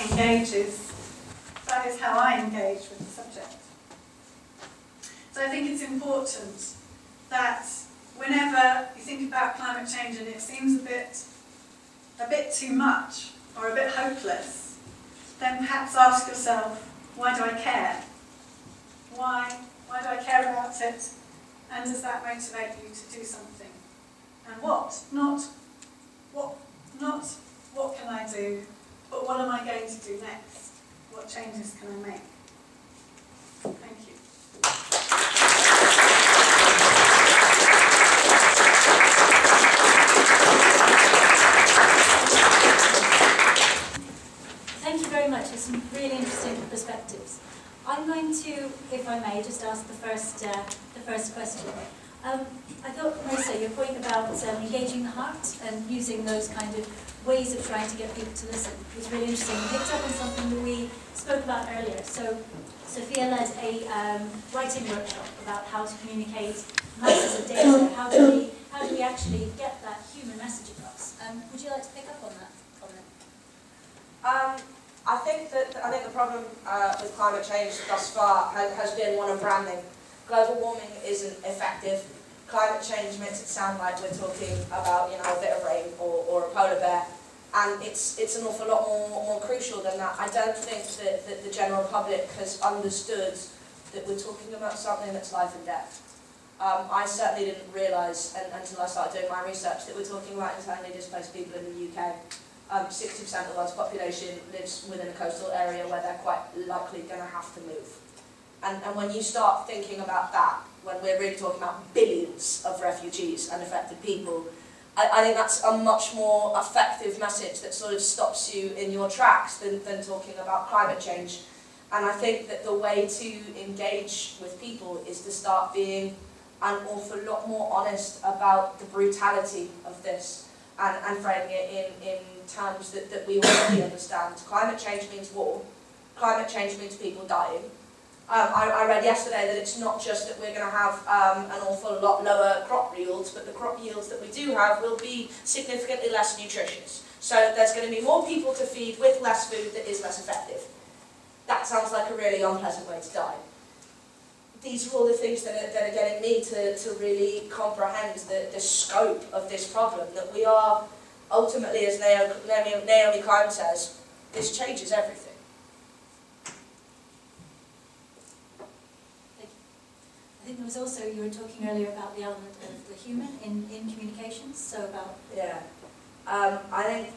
is how I engage with the subject. So I think it's important that whenever you think about climate change and it seems a bit too much or a bit hopeless, then perhaps ask yourself, why do I care? Why do I care about it? And does that motivate you to do something? And what? Not what can I do, but what am I going to do next? What changes can I make? Thank you. Thank you very much for some really interesting perspectives. I'm going to, if I may, just ask the first question. I thought, Marissa, your point about engaging the heart and using those kind of ways of trying to get people to listen was really interesting. It picked up on something that we spoke about earlier. So Sophia led a writing workshop about how to communicate masses of data. How do we actually get that human message across? Would you like to pick up on that comment? I think the problem with climate change thus far has been one of branding. Global warming isn't effective. Climate change makes it sound like we're talking about, you know, a bit of rain or a polar bear, and it's an awful lot more crucial than that. I don't think that the general public has understood that we're talking about something that's life and death. I certainly didn't realise until I started doing my research that we're talking about internally displaced people in the UK. 60% of the world's population lives within a coastal area where they're quite likely going to have to move. And when you start thinking about that, when we're really talking about billions of refugees and affected people, I think that's a much more effective message that sort of stops you in your tracks than talking about climate change. And I think that the way to engage with people is to start being an awful lot more honest about the brutality of this and framing it in terms that we all really understand. Climate change means war. Climate change means people dying. I read yesterday that it's not just that we're going to have an awful lot lower crop yields, but the crop yields that we do have will be significantly less nutritious. So there's going to be more people to feed with less food that is less effective. That sounds like a really unpleasant way to die. These are all the things that are getting me to really comprehend the scope of this problem, that we are ultimately, as Naomi Klein says, this changes everything. I think there was also, you were talking earlier about the element of the human in communications, so about... Yeah. I think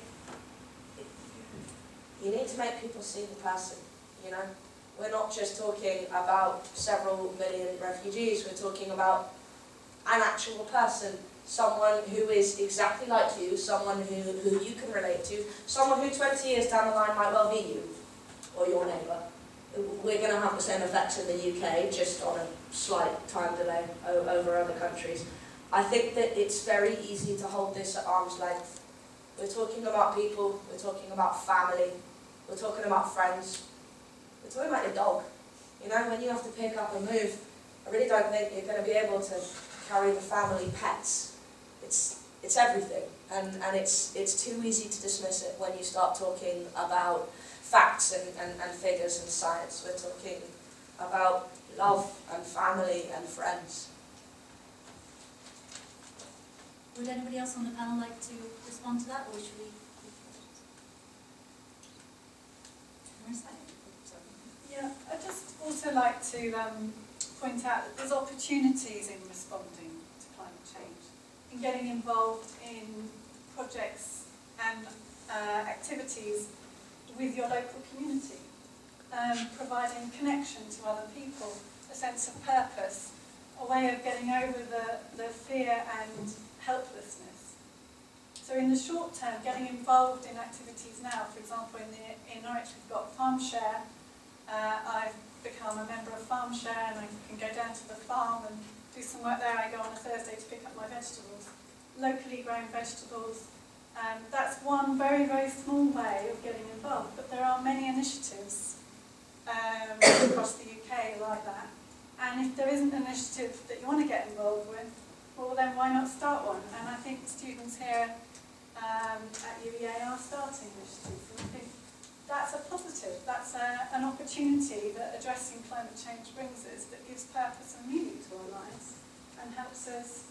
you need to make people see the person, you know? We're not just talking about several million refugees, we're talking about an actual person, someone who is exactly like you, someone who you can relate to, someone who 20 years down the line might well be you, or your neighbour. We're going to have the same effects in the UK, just on a slight time delay over other countries. I think that it's very easy to hold this at arm's length. We're talking about people, we're talking about family, we're talking about friends, we're talking about your dog. You know, when you have to pick up and move, I really don't think you're going to be able to carry the family pets. It's everything, and it's too easy to dismiss it when you start talking about facts and figures and science. We're talking about love and family and friends. Would anybody else on the panel like to respond to that, or should we? Yeah, I'd just also like to point out that there's opportunities in responding to climate change, in getting involved in projects and activities with your local community, providing connection to other people, a sense of purpose, a way of getting over the fear and helplessness. So in the short term, getting involved in activities now, for example, in Norwich we've got Farm Share. I've become a member of Farm Share, and I can go down to the farm and do some work there. I go on a Thursday to pick up my vegetables, locally grown vegetables. That's one very, very small way of getting involved, but there are many initiatives across the UK like that. And if there isn't an initiative that you want to get involved with, well then why not start one? And I think students here at UEA are starting initiatives. And I think that's a positive, that's an opportunity that addressing climate change brings us, that gives purpose and meaning to our lives and helps us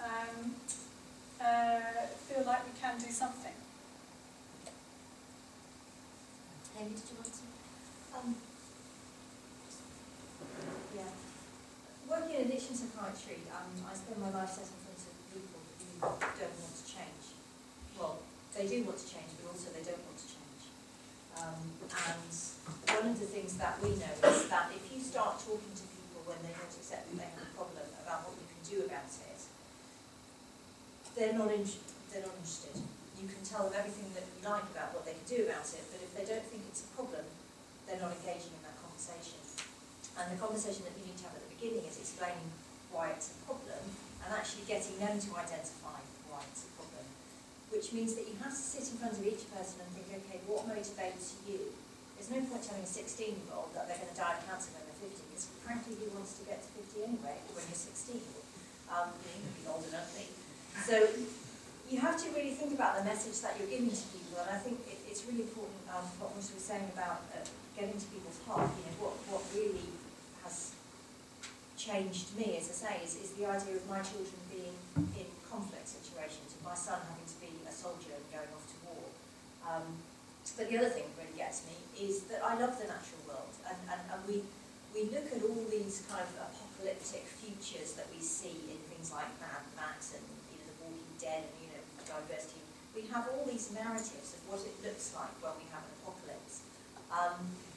feel like we can do something. Amy, did you want to? Yeah. Working in addiction psychiatry, I spend my life set in front of people who don't want to change. Well, they do want to change, but also they don't want to change. And one of the things that we know is that if you start talking to people when they don't accept that they have a problem about what you can do about it, they're not interested. You can tell them everything that you like about what they can do about it, but if they don't think it's a problem, they're not engaging in that conversation. And the conversation that you need to have at the beginning is explaining why it's a problem and actually getting them to identify why it's a problem. Which means that you have to sit in front of each person and think, okay, what motivates you? There's no point telling a 16-year-old that they're going to die of cancer when they're 50, because frankly, who wants to get to 50 anyway when you're 16? You're going to be old enough, me. So you have to really think about the message that you're giving to people, and I think it's really important what Musa was saying about getting to people's heart. You know, what really has changed me, as I say, is the idea of my children being in conflict situations, and my son having to be a soldier and going off to war. But the other thing that really gets me is that I love the natural world, and we look at all these kind of apocalyptic futures that we see in things like Mad Max and The Walking Dead and diversity. We have all these narratives of what it looks like when we have an apocalypse,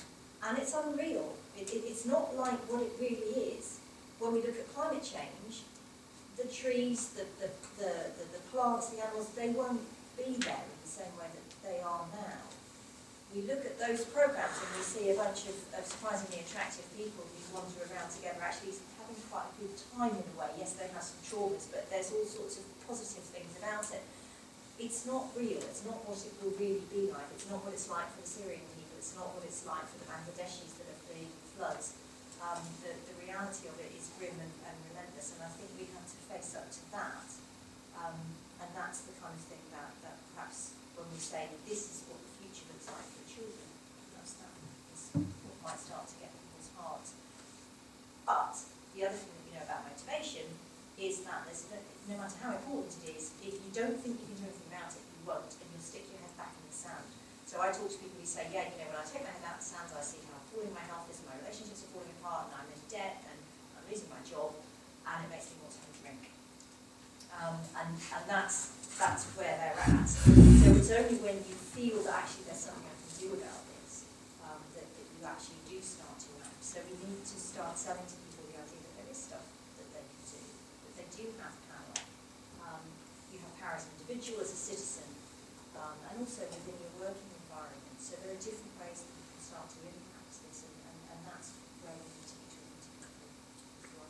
And it's unreal. It's not like what it really is. When we look at climate change, the trees, the plants, the animals, they won't be there in the same way that they are now. We look at those programs and we see a bunch of surprisingly attractive people who wander around together actually having quite a good time in a way. Yes, they have some traumas, but there's all sorts of positive things about it. It's not real. It's not what it will really be like. It's not what it's like for the Syrian people. It's not what it's like for the Bangladeshis that have fleeing floods. The reality of it is grim and relentless, and I think we have to face up to that. And that's the kind of thing that perhaps when we say this is what the future looks like for children, perhaps that is what might start to get people's hearts. But the other thing that we know about motivation is that no matter how important it is, if you don't think you can do anything about it, you won't, and you'll stick your head back in the sand. So I talk to people who say, yeah, when I take my head out of the sand, I see how appalling my health is, and my relationships are falling apart, and I'm in debt, and I'm losing my job, and it makes me want to have a drink. And that's where they're at. So it's only when you feel that actually there's something I can do about this that you actually do start to act. So we need to start selling to people the idea that there is stuff that they can do, that they do have power. You have power as an individual, as a citizen, and also within your working environment. So there are different ways that you can start to impact this, and that's where we need to be talking to people as well.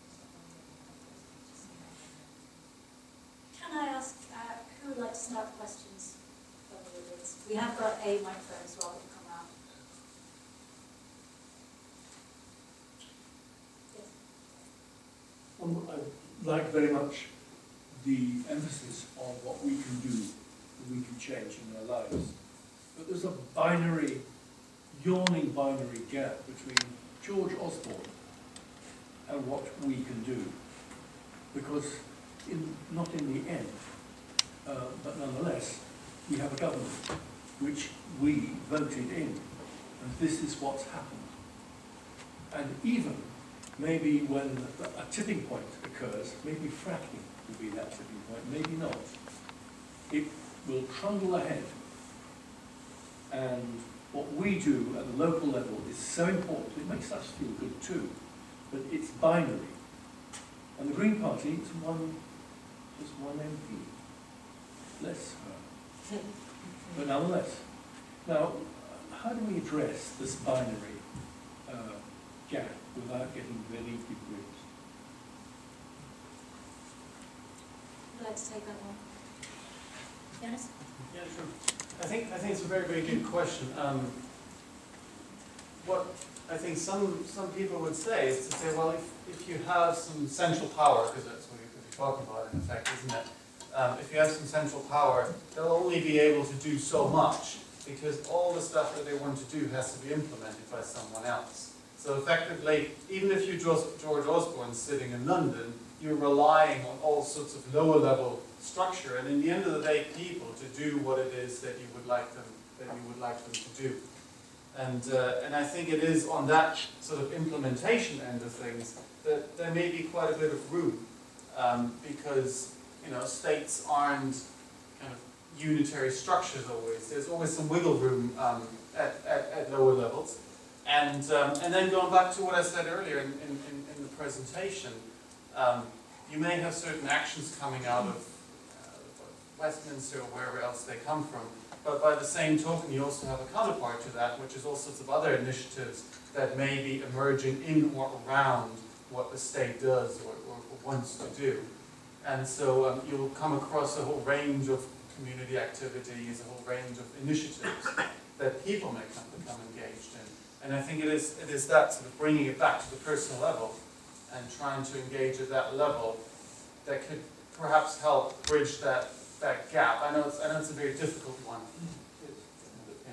Can I ask who would like to start the questions from the audience? We have got a microphone as well that will come out. Yes. I like very much the emphasis on what we can do, that we can change in our lives. But there's a yawning binary gap between George Osborne and what we can do. Because not in the end, but nonetheless, we have a government which we voted in, and this is what's happened. And even maybe when a tipping point occurs, maybe fracking will be that tipping point, maybe not, it will trundle ahead. And what we do at the local level is so important. It makes us feel good too, but it's binary. And the Green Party is just one MP. Bless her. But nonetheless. Now, how do we address this binary gap without getting very deep roots? Would you like to take that one? Yes? Yeah, sure. I think it's a very, very good question. What I think some people would say is to say, well, if you have some central power, because that's what you're talking about in effect, isn't it? If you have some central power, they'll only be able to do so much, because all the stuff that they want to do has to be implemented by someone else. So effectively, even if you're George Osborne sitting in London, you're relying on all sorts of lower level structure, and in the end of the day, people to do what it is that you would like them to do. And I think it is on that sort of implementation end of things that there may be quite a bit of room, because states aren't kind of unitary structures always. There's always some wiggle room at lower levels. And then going back to what I said earlier in the presentation, you may have certain actions coming out of Westminster or wherever else they come from, but by the same token you also have a counterpart to that, which is all sorts of other initiatives that may be emerging in or around what the state does or wants to do. And so you'll come across a whole range of community activities, a whole range of initiatives that people may become engaged in. And I think it is that sort of bringing it back to the personal level and trying to engage at that level that could perhaps help bridge that gap. I know it's a very difficult one. Yeah.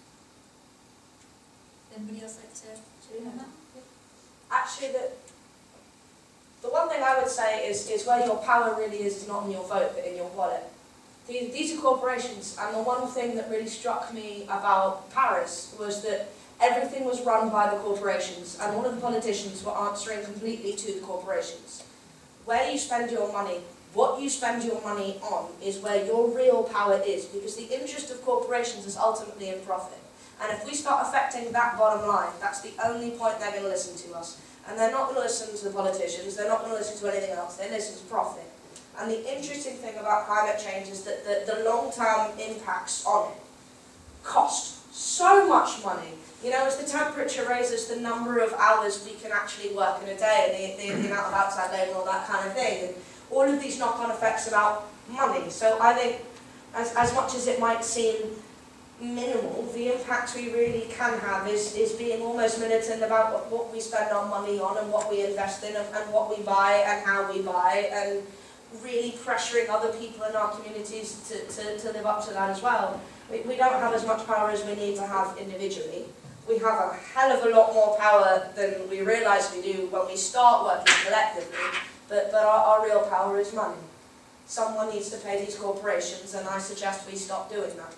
Anybody else like to do that? Actually, the one thing I would say is where your power really is not in your vote, but in your wallet. These are corporations, and the one thing that really struck me about Paris was that everything was run by the corporations, and all of the politicians were answering completely to the corporations. Where you spend your money, what you spend your money on, is where your real power is, because the interest of corporations is ultimately in profit. And if we start affecting that bottom line, that's the only point they're going to listen to us. And they're not going to listen to the politicians, they're not going to listen to anything else, they listen to profit. And the interesting thing about climate change is that the long-term impacts on it cost so much money. You know, as the temperature raises, the number of hours we can actually work in a day, and the amount of outside labour and all that kind of thing. And all of these knock-on effects about money. So I think, as much as it might seem minimal, the impact we really can have is being almost militant about what we spend our money on and what we invest in and what we buy and how we buy, and really pressuring other people in our communities to live up to that as well. We don't have as much power as we need to have individually. We have a hell of a lot more power than we realise we do when we start working collectively, but our real power is money. Someone needs to pay these corporations, and I suggest we stop doing that.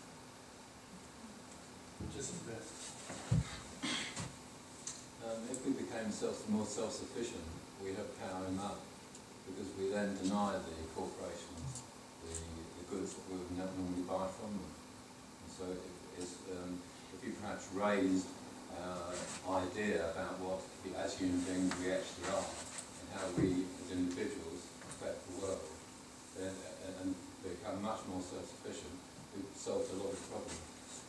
If we became more self-sufficient, we have power enough, because we then deny the corporations the goods that we would normally buy from them. And so if you perhaps raised idea about what, as human beings, we actually are, and how we as individuals affect the world, then, and become much more self-sufficient, we've solved a lot of problems.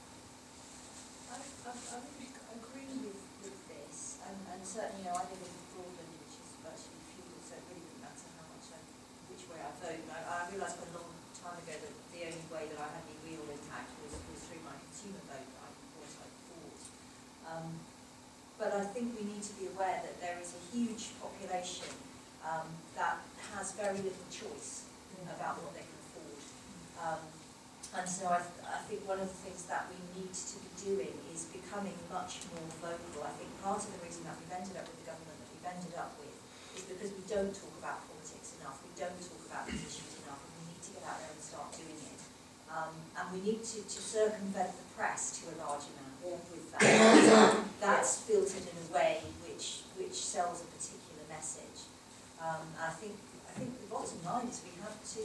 I agree with this, and certainly, I live in Broadland, which is virtually feudal, so it really doesn't matter which way I vote. I realised quite a long time ago that the only way that I had any real impact was through my consumer vote that I bought. But I think we need to be aware that there is a huge population that has very little choice about what they can afford. And so I think one of the things that we need to be doing is becoming much more vocal. I think part of the reason that we've ended up with the government that we've ended up with is because we don't talk about politics enough, we don't talk about these issues enough, and we need to get out there and start doing it. And we need to circumvent the press to a large amount with that. That's filtered in a way which sells a particular message. I think the bottom line is we have to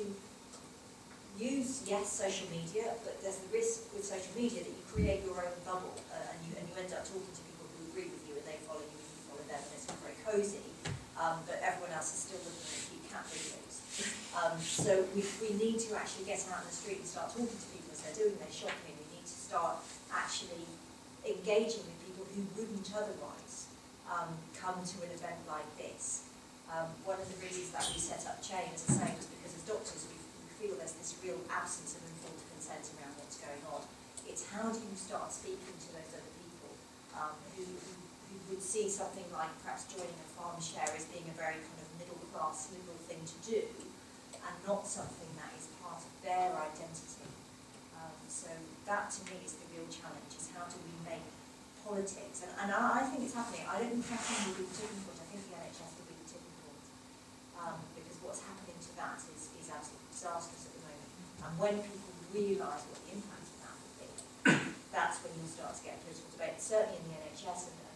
use, yes, social media, but there's the risk with social media that you create your own bubble, and you end up talking to people who agree with you, and they follow you and you follow them, and it's all very cosy, but everyone else is still looking at cute cat videos. So we need to actually get out in the street and start talking to people as they're doing their shopping. We need to start actually engaging with people who wouldn't otherwise come to an event like this. One of the reasons that we set up Chain, as I say, was because as doctors we feel there's this real absence of informed consent around what's going on. It's how do you start speaking to those other people who would see something like perhaps joining a farm share as being a very kind of middle-class, liberal thing to do, and not something that is part of their identity. So that, to me, is the real challenge, is how do we make politics, and I think it's happening. I don't think Catrin will be the tipping point, I think the NHS will be the tipping point, because what's happening to that is absolutely disastrous at the moment. And when people realise what the impact of that will be, that's when you'll start to get a political debate, certainly in the NHS and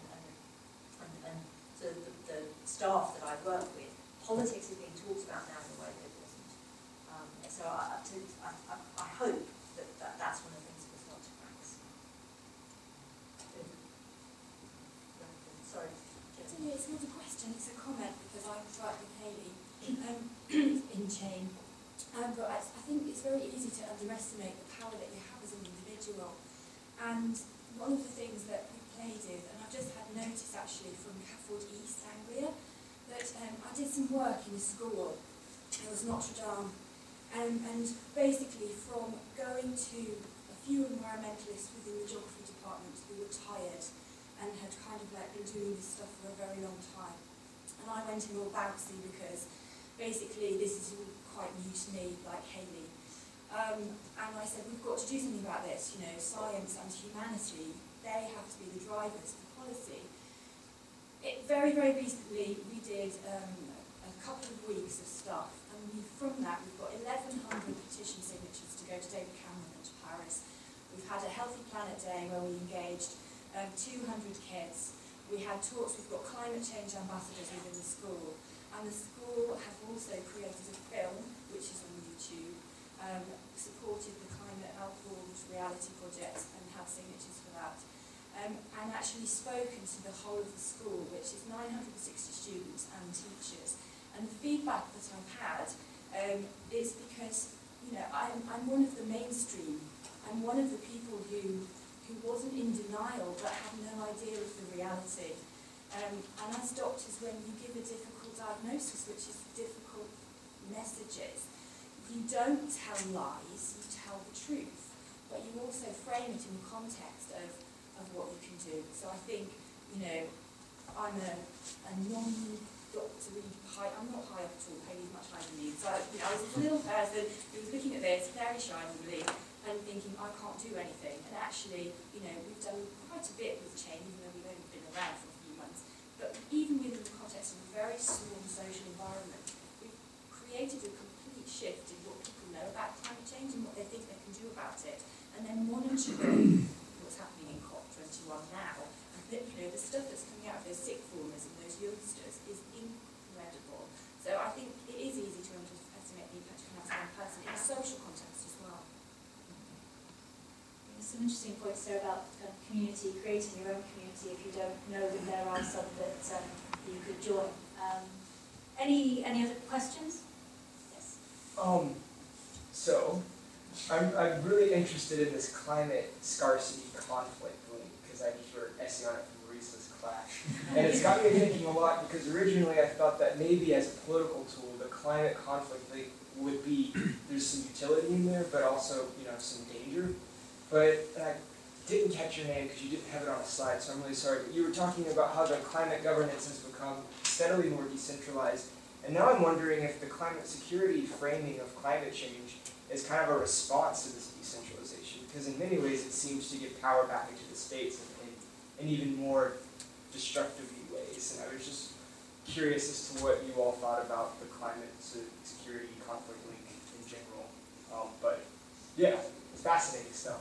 so the staff that I work with. Politics is being talked about now in a way that it wasn't. So I hope that's one of the things that we'll start to practice. Sorry. It's not a question, it's a comment, because I was right with Hayley in Chain. But I think it's very easy to underestimate the power that you have as an individual. And one of the things that we played is, and I've just had notice actually from East Anglia, that I did some work in a school, it was Notre Dame, and basically from going to a few environmentalists within the geography department who were tired and had kind of like been doing this stuff for a very long time. And I went in all bouncy because basically this is all quite new to me, like Hayley. And I said, we've got to do something about this, you know, science and humanity, they have to be the drivers of policy. Very, very recently we did a couple of weeks of stuff, and from that we've got 1,100 petition signatures to go to David Cameron and to Paris. We've had a Healthy Planet Day where we engaged 200 kids. We had talks, we've got climate change ambassadors within the school, and the school have also created a film, which is on YouTube, supported the Climate Outbound Reality Project and have signatures for that. And actually spoken to the whole of the school, which is 960 students and teachers. And the feedback that I've had is because, you know, I'm one of the mainstream. I'm one of the people who wasn't in denial but had no idea of the reality. And as doctors, when you give a difficult diagnosis, which is difficult messages, you don't tell lies, you tell the truth, but you also frame it in the context of what you can do. So I think, you know, I'm a non-doctory, I'm not high up at all, Haley's much higher than me. So, you know, I was a little person who was looking at this very shiningly and thinking, I can't do anything. And actually, you know, we've done quite a bit with change, even though we've only been around for a few months. But even within the context of a very small social environment, we've created a complete shift in what people know about climate change and what they think they can do about it. And then monitoring what's happening in COP21 now. And you know, the stuff that's coming out of those sixth formers and those youngsters is incredible. So I think it is easy to underestimate the impact you can have on one person in a social context as well. There's some interesting points there about community, creating your own community if you don't know that there are some that you could join. Any other questions? Yes. So I'm really interested in this climate scarcity conflict link because I just wrote an essay on it from Marisa's class. And it's got me thinking a lot because originally I thought that maybe as a political tool, the climate conflict link would be, there's some utility in there, but also, you know, some danger. But I didn't catch your name because you didn't have it on a slide, so I'm really sorry. But you were talking about how the climate governance has become steadily more decentralized. And now I'm wondering if the climate security framing of climate change is kind of a response to this decentralization, because in many ways it seems to give power back into the states in even more destructive ways. And I was just curious as to what you all thought about the climate security conflict link in general. But yeah, fascinating stuff.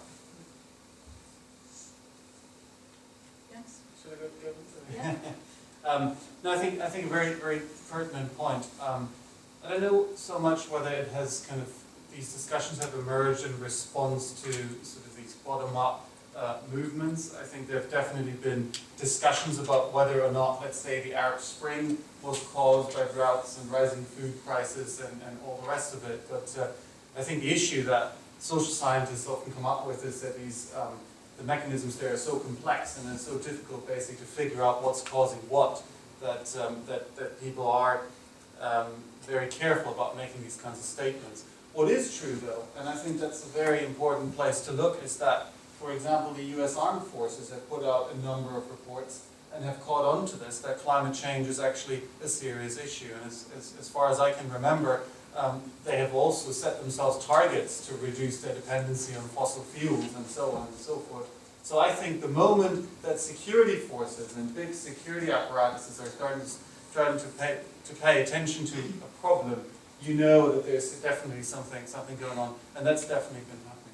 Yes. Should I go? Yeah. No, I think a very, very pertinent point. I don't know so much whether it has kind of, these discussions have emerged in response to sort of these bottom-up movements. I think there have definitely been discussions about whether or not, let's say, the Arab Spring was caused by droughts and rising food prices and all the rest of it. But I think the issue that social scientists often come up with is that these the mechanisms there are so complex and it's so difficult basically to figure out what's causing what, that people are very careful about making these kinds of statements. What is true though, and I think that's a very important place to look, is that, for example, the US Armed Forces have put out a number of reports and have caught on to this, that climate change is actually a serious issue. And as far as I can remember, they have also set themselves targets to reduce their dependency on fossil fuels and so on and so forth. So I think the moment that security forces and big security apparatuses are starting to pay attention to a problem, you know that there's definitely something going on, and that's definitely been happening.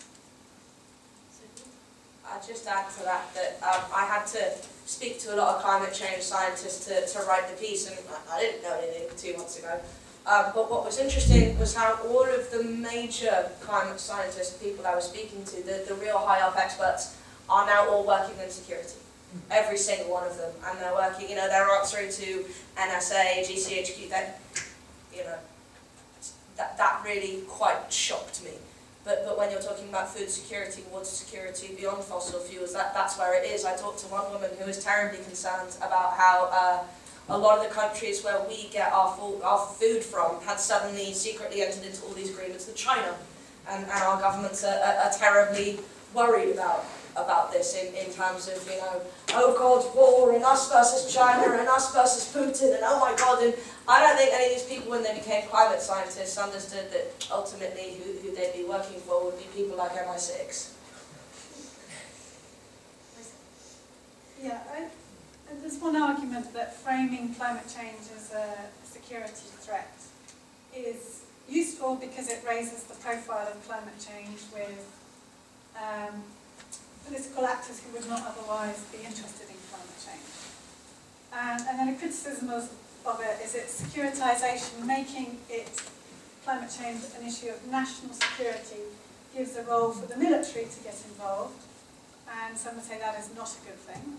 I'd just add to that I had to speak to a lot of climate change scientists to write the piece, and I didn't know anything 2 months ago. But what was interesting was how all of the major climate scientists, people I was speaking to, the real high-up experts, are now all working in security. Every single one of them. And they're working, you know, they're answering to NSA, GCHQ, that really quite shocked me. But when you're talking about food security, water security, beyond fossil fuels, that's where it is. I talked to one woman who was terribly concerned about how a lot of the countries where we get our food from had suddenly secretly entered into all these agreements with China. And our governments are terribly worried about this in terms of, you know, oh God, war, and us versus China, and us versus Putin, and oh my God. And I don't think any of these people, when they became climate scientists, understood that ultimately who they'd be working for would be people like MI6. Yeah, there's one argument that framing climate change as a security threat is useful because it raises the profile of climate change with political actors who would not otherwise be interested in climate change. And then a criticism of it is its securitization, making it climate change an issue of national security, gives a role for the military to get involved, and some would say that is not a good thing.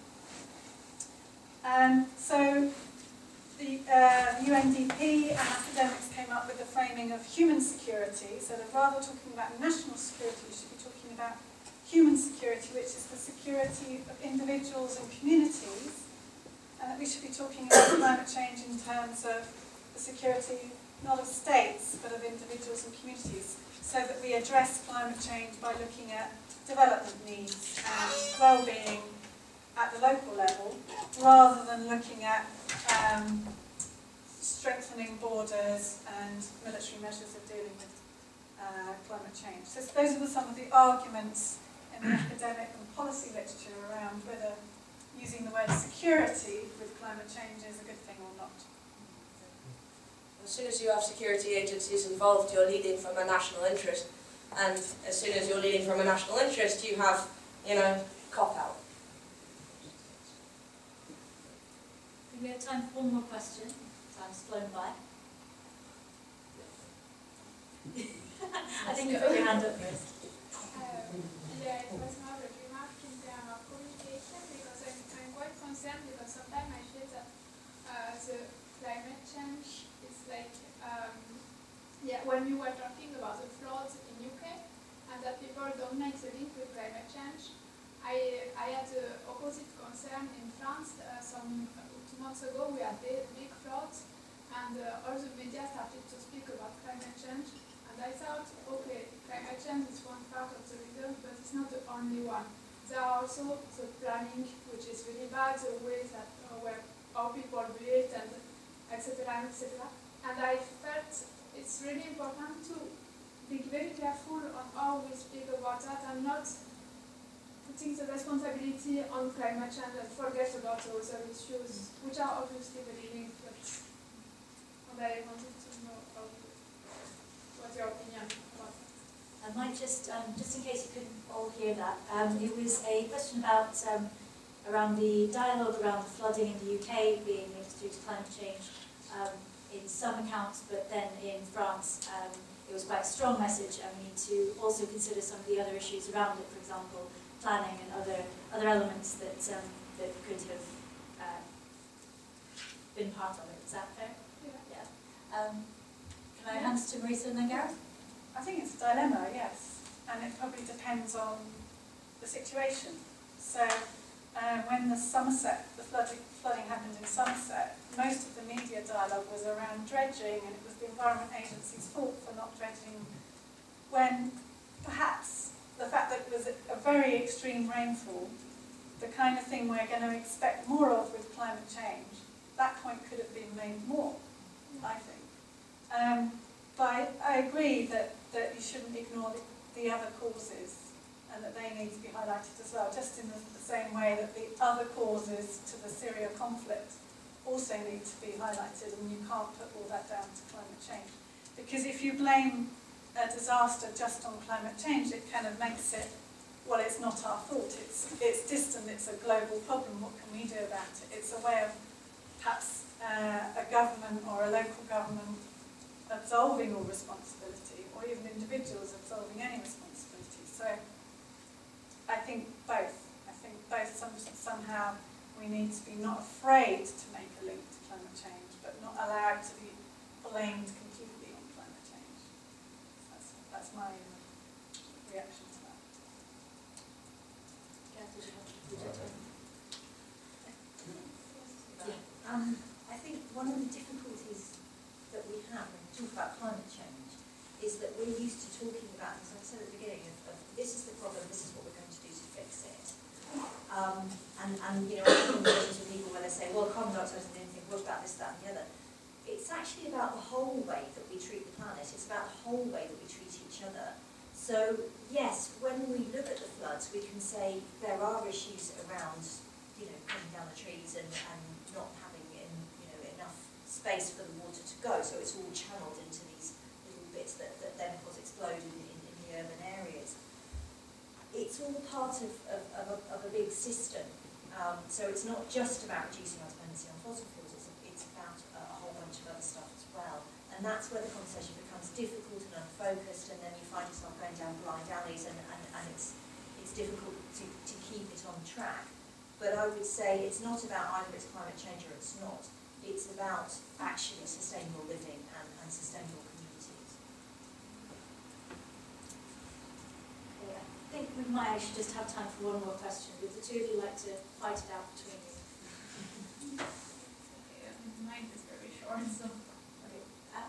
So the UNDP and academics came up with the framing of human security, so that rather talking about national security, we should be talking about human security, which is the security of individuals and communities, and that we should be talking about climate change in terms of the security not of states, but of individuals and communities, so that we address climate change by looking at development needs and well-being at the local level, rather than looking at strengthening borders and military measures of dealing with climate change. So those are some of the arguments in the academic and policy literature around whether using the word security with climate change is a good thing or not. As soon as you have security agencies involved, you're leading from a national interest. And as soon as you're leading from a national interest, you have, cop-out. We have time for one more question. Time's flown by. I think you put your hand up first. Yeah, it was more a remark in terms of communication, because I'm quite concerned, because sometimes I feel that the climate change is like, when you were talking about the floods in UK, and that people don't make the link with climate change, I had the opposite concern in France. 2 months ago we had big floods, and all the media started to speak about climate change, and I thought, okay, climate change is one part of the reason, but it's not the only one. There are also the planning, which is really bad, the ways that how people build, and etc., etc. And I felt it's really important to be very careful on how we speak about that, and not putting the responsibility on climate change and forget about the other issues, which are obviously very linked. And I wanted to know what's your opinion about that. I might just in case you couldn't all hear that, it was a question about around the dialogue around the flooding in the UK being linked to climate change in some accounts, but then in France it was quite a strong message, and we need to also consider some of the other issues around it, for example, planning and other elements that could have been part of it. Is that fair? Yeah. Can I hand to Marisa and then Gareth? I think it's a dilemma, yes, and it probably depends on the situation. So when the flooding happened in Somerset, most of the media dialogue was around dredging, and it was the Environment Agency's fault for not dredging, when perhaps the fact that it was a very extreme rainfall, the kind of thing we're going to expect more of with climate change, that point could have been made more, I think. But I agree that you shouldn't ignore the other causes, and that they need to be highlighted as well, just in the same way that the other causes to the Syria conflict also need to be highlighted, and you can't put all that down to climate change. Because if you blame a disaster just on climate change, it kind of makes it, well, it's not our fault, it's distant, it's a global problem, what can we do about it? It's a way of perhaps a government or a local government absolving all responsibility, or even individuals absolving any responsibility. So I think both. Somehow we need to be not afraid to make a link to climate change, but not allowed to be blamed completely on climate change. That's my reaction to that. I think one of the difficulties that we have when we talk about climate change is that we're used to talking about, as I said at the beginning, of this is the problem, this is what we're going to do to fix it. And you know, conversations with people where they say, well, carbon dioxide isn't anything, what about this, that, and the other? It's actually about the whole way that we treat the planet. It's about the whole way that we treat each other. So yes, when we look at the floods, we can say there are issues around, you know, cutting down the trees and not having enough space for the water to go. So it's all channeled into these little bits that then cause explode in the urban areas. It's all part of a big system. So it's not just about reducing our dependency on fossil fuels. It's about a whole bunch of other stuff as well. And that's where the conversation becomes difficult and unfocused, and then you find yourself going down blind alleys, and it's difficult to keep it on track. But I would say it's not about either it's climate change or it's not. It's about actually sustainable living and sustainable communities. Okay, I think we might actually just have time for one more question. Would the two of you like to fight it out between you? Mine is very short, so. Okay.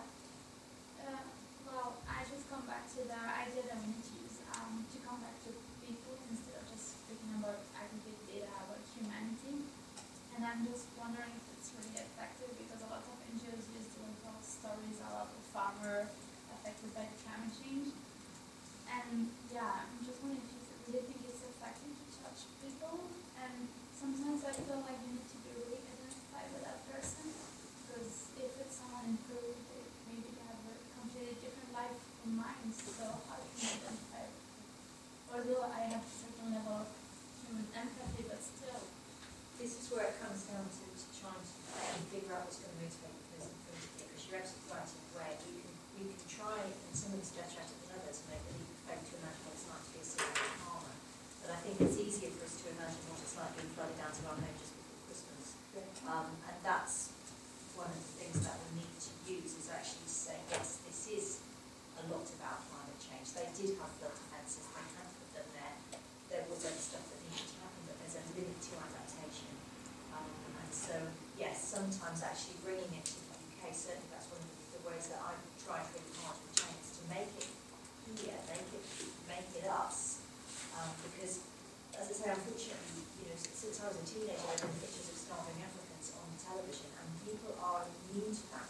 Well, I just come back to the idea that we need to use to come back to people instead of just speaking about aggregate data about humanity. And I'm just wondering if it's really effective, because a lot of NGOs use the local stories about a farmer affected by climate change. And yeah, I'm just wondering if you really think it's effective to touch people. And sometimes I feel like you need to be really identified with that person, because if it's someone improved, maybe they have a completely different life from mine. So how can you identify? Although I have a certain level of human empathy, but still. This is where it comes down to trying to figure out what's going to motivate the person politically, because you're absolutely right in a way. We can try, and some of us better at it than others, make the leap of faith to imagine what it's like to be a single farmer. But I think it's easier for us to imagine what it's like being flooded down to our home just before Christmas. And that's one of the things that we need to use, is actually to say, yes, this is a lot about climate change. They did have flood defences, they had put them there. There was other stuff that needed to happen, but there's a limit to adaptation. And so, yes, sometimes actually bringing it to the UK, certainly that's one of the ways that I've tried really hard with change, is to make it here, make it us. Because, as I say, unfortunately, since I was a teenager, I've been pictures of starving Africans on television, and people are immune to that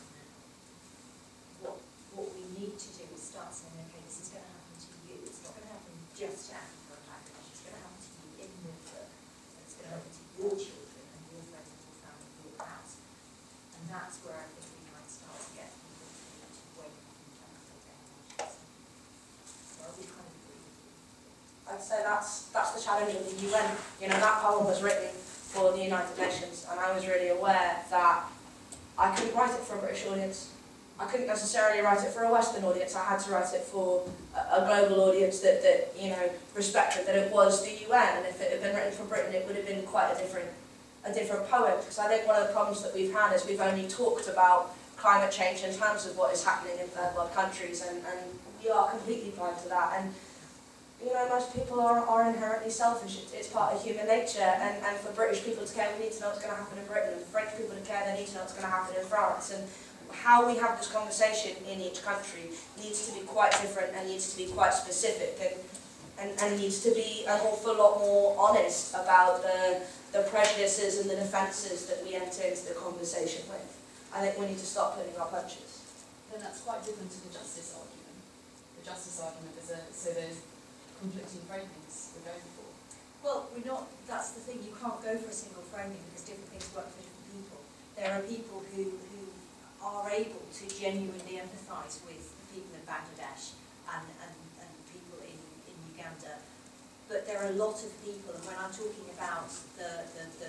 now. What we need to do is start saying, okay, this is going to happen to you. It's not going to happen just to Africa and Bangladesh. It's going to happen to you in Norfolk, and it's going to happen to your children and your friends and your family and your house. And that's where I think we might start to get people to wake up and tackle their emotions. So I would kind of agree with you. I'd say that's the challenge of the UN. That poem was written for the United Nations, and I was really aware that I couldn't write it for a British audience. I couldn't necessarily write it for a Western audience. I had to write it for a global audience that respected that it was the UN, and if it had been written for Britain, it would have been quite a different poem. Because I think one of the problems that we've had is we've only talked about climate change in terms of what is happening in third world countries, and we are completely blind to that. And most people are inherently selfish. It's part of human nature, and for British people to care, we need to know what's going to happen in Britain, and for French people to care, they need to know what's going to happen in France. And how we have this conversation in each country needs to be quite different, and needs to be quite specific, and needs to be an awful lot more honest about the prejudices and the defences that we enter into the conversation with. I think we need to stop pulling our punches. Then that's quite different to the justice argument. The justice argument is so there's conflicting framings we're going for. Well, that's the thing, you can't go for a single framing because different things work for different people. There are people who are able to genuinely empathise with people in Bangladesh and people in Uganda. But there are a lot of people, and when I'm talking about the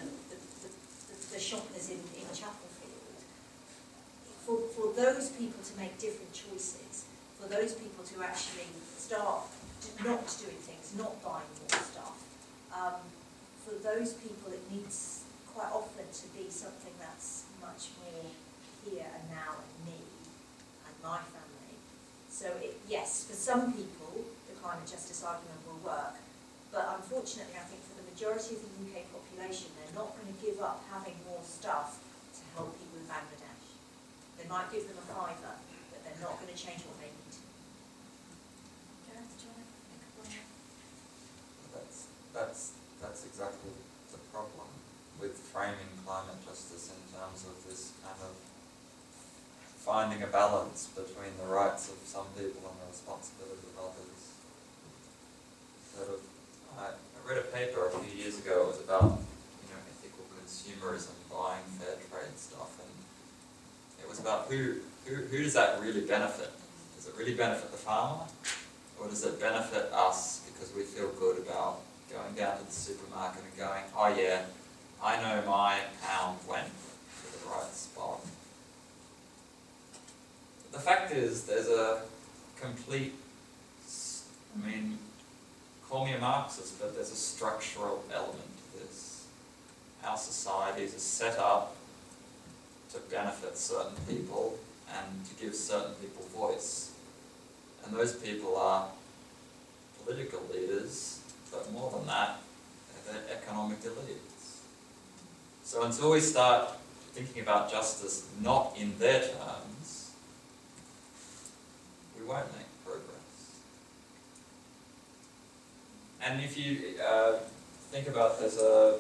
shoppers in Chapelfield, for those people to make different choices, for those people to actually start not doing things, not buying more stuff, for those people it needs quite often to be something that's much more here and now and me and my family. So yes, for some people the climate justice argument will work, but unfortunately I think for the majority of the UK population they're not going to give up having more stuff to help people in Bangladesh. They might give them a fiver, but they're not going to change what they need. That's exactly the problem with framing climate justice in terms of this kind of finding a balance between the rights of some people and the responsibility of others. I read a paper a few years ago. It was about ethical consumerism, buying fair trade stuff, and it was about who does that really benefit? Does it really benefit the farmer, or does it benefit us because we feel good about going down to the supermarket and going, oh yeah, I know my pound went to the right spot. the fact is, there's a complete, I mean, call me a Marxist, but there's a structural element to this. Our societies are set up to benefit certain people and to give certain people voice. And those people are political leaders, but more than that, they're economic elites. So until we start thinking about justice not in their terms, we won't make progress. And if you think about, there's an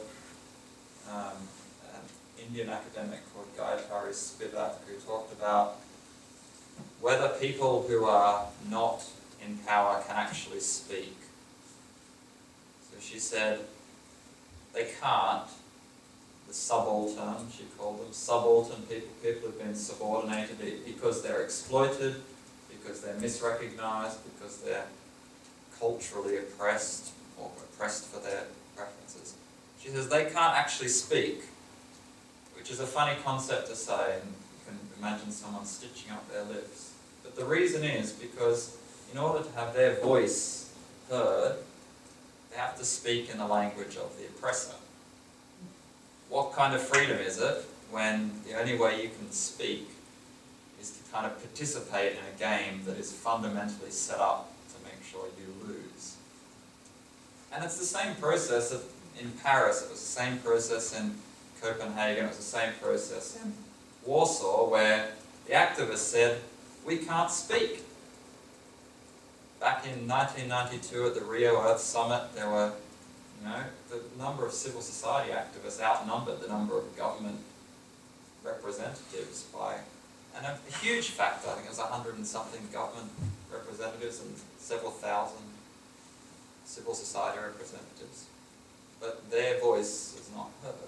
Indian academic called Gayatri Spivak who talked about whether people who are not in power can actually speak. So she said they can't. The subaltern, she called them, subaltern people, people who've been subordinated because they're exploited, because they're misrecognised, because they're culturally oppressed or oppressed for their preferences. She says they can't actually speak, which is a funny concept to say, and you can imagine someone stitching up their lips. But the reason is because in order to have their voice heard, they have to speak in the language of the oppressor. What kind of freedom is it when the only way you can speak is to kind of participate in a game that is fundamentally set up to make sure you lose? And it's the same process in Paris, it was the same process in Copenhagen, it was the same process in Warsaw, where the activists said, we can't speak. Back in 1992 at the Rio Earth Summit, there were, the number of civil society activists outnumbered the number of government representatives by, and a huge factor, I think it was 100 and something government representatives and several thousand civil society representatives. But their voice is not heard.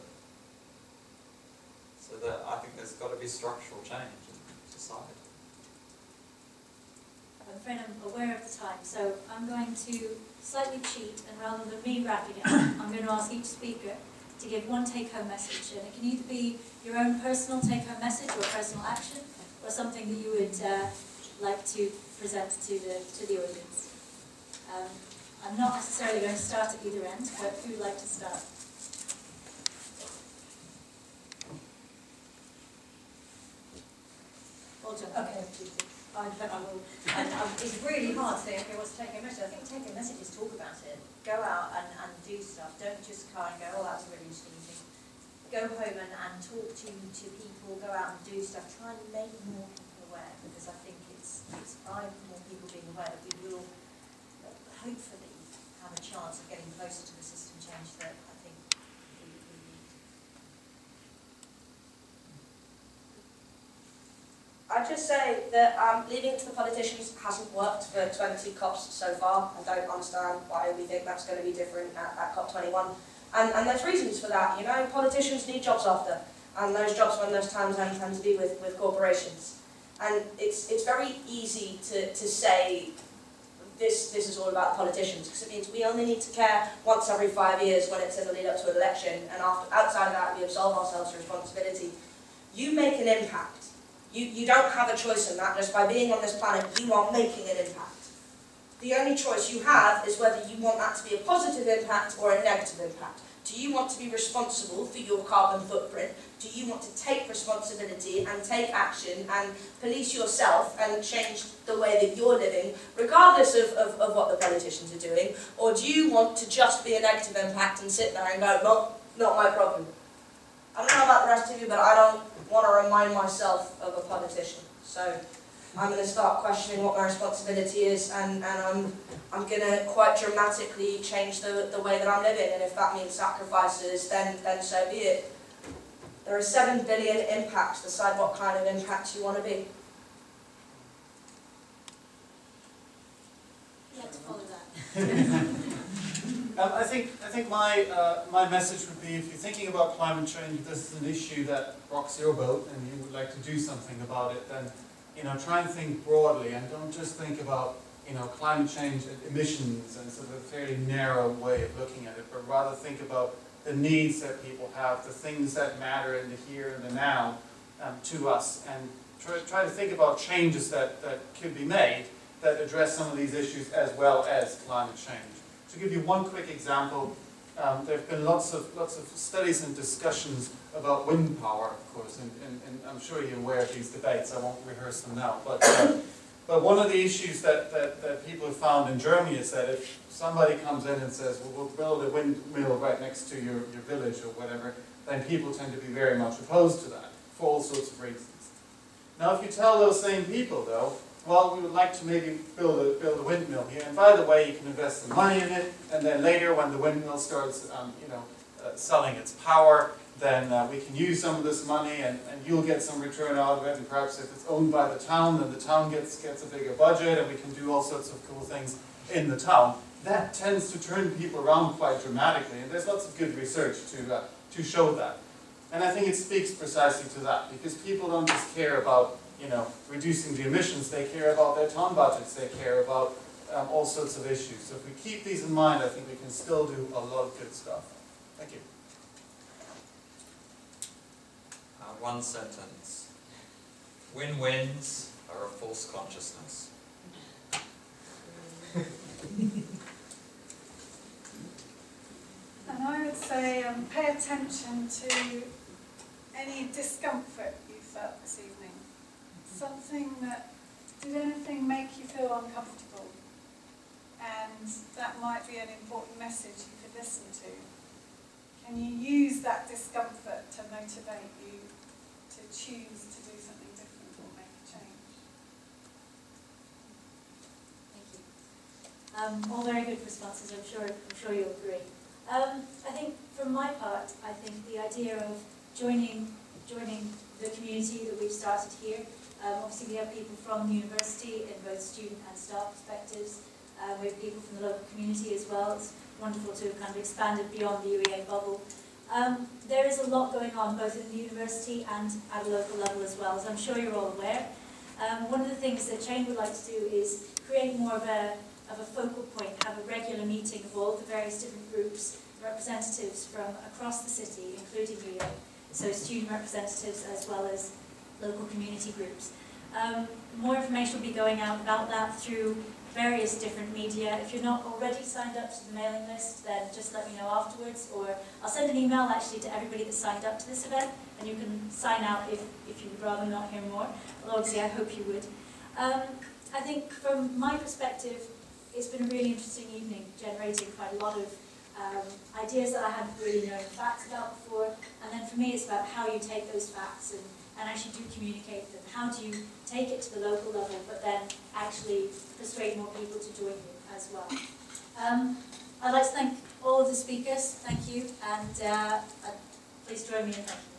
So I think there's got to be structural change in society. I'm afraid I'm aware of the time, so I'm going to slightly cheat, and rather than me wrapping it up, I'm going to ask each speaker to give one take-home message. And it can either be your own personal take-home message or personal action, or something that you would like to present to the audience. I'm not necessarily going to start at either end, but who would like to start? Okay, I will. It's really hard to say, okay, what's the take-home message? I think take-home message is talk about it. Go out and do stuff. Don't just kind of go, oh, that's a really interesting thing. Go home and talk to people, go out and do stuff. Try and make more people aware, because I think it's by more people being aware that we will hopefully have a chance of getting closer to the system change that I think we need. I'd just say that leaving it to the politicians hasn't worked for 20 COPs so far. I don't understand why we think that's going to be different at COP21. And there's reasons for that. Politicians need jobs after, and those jobs when those times tend to be with corporations. And it's very easy to say this is all about the politicians, because it means we only need to care once every 5 years when it's in the lead up to an election, and outside of that we absolve ourselves of responsibility. You make an impact. You don't have a choice in that. Just by being on this planet, you are making an impact. The only choice you have is whether you want that to be a positive impact or a negative impact. Do you want to be responsible for your carbon footprint? Do you want to take responsibility and take action and police yourself and change the way that you're living, regardless of what the politicians are doing? Or do you want to just be a negative impact and sit there and go, not my problem? I don't know about the rest of you, but I don't want to remind myself of a politician. So I'm going to start questioning what my responsibility is, and I'm going to quite dramatically change the way that I'm living, and if that means sacrifices, then so be it. There are 7 billion impacts. Decide what kind of impact you want to be. You have to follow that. I think my message would be, if you're thinking about climate change, this is an issue that rocks your boat and you would like to do something about it, then try and think broadly, and don't just think about climate change emissions and sort of a fairly narrow way of looking at it, but rather think about the needs that people have, the things that matter in the here and the now, to us and try to think about changes that could be made that address some of these issues as well as climate change. To give you one quick example, there have been lots of studies and discussions about wind power, of course, and I'm sure you're aware of these debates. I won't rehearse them now. But one of the issues that people have found in Germany is that if somebody comes in and says, well, we'll build a windmill right next to your village or whatever, then people tend to be very much opposed to that for all sorts of reasons. Now, if you tell those same people, though, well, we would like to maybe build a windmill here, and by the way, you can invest some money in it, and then later when the windmill starts, selling its power, then we can use some of this money, and you'll get some return out of it, and perhaps if it's owned by the town, then the town gets a bigger budget, and we can do all sorts of cool things in the town. That tends to turn people around quite dramatically, and there's lots of good research to show that. And I think it speaks precisely to that, because people don't just care about reducing the emissions, they care about their town budgets, they care about all sorts of issues. So if we keep these in mind, I think we can still do a lot of good stuff. Thank you. One sentence. Win-wins are a false consciousness. And I would say pay attention to any discomfort you felt this evening. Did anything make you feel uncomfortable? And that might be an important message you could listen to. Can you use that discomfort to motivate you to choose to do something different or make a change? Thank you. All very good responses, I'm sure you'll agree. I think from my part, I think the idea of joining the community that we've started here. Obviously we have people from the university in both student and staff perspectives. We have people from the local community as well. It's wonderful to have kind of expanded beyond the UEA bubble. There is a lot going on both in the university and at a local level as well, as I'm sure you're all aware. One of the things that Jane would like to do is create more of a focal point, have a regular meeting of all the various different groups, representatives from across the city, including UEA, so student representatives as well as local community groups. More information will be going out about that through various different media. If you're not already signed up to the mailing list, then just let me know afterwards, or I'll send an email actually to everybody that signed up to this event, and you can sign out if you would rather not hear more, although obviously I hope you would. I think from my perspective, it's been a really interesting evening, generating quite a lot of ideas that I hadn't really known facts about before, and then for me it's about how you take those facts and actually do communicate them. How do you take it to the local level, but then actually persuade more people to join you as well. I'd like to thank all of the speakers, thank you, and please join me in thanking.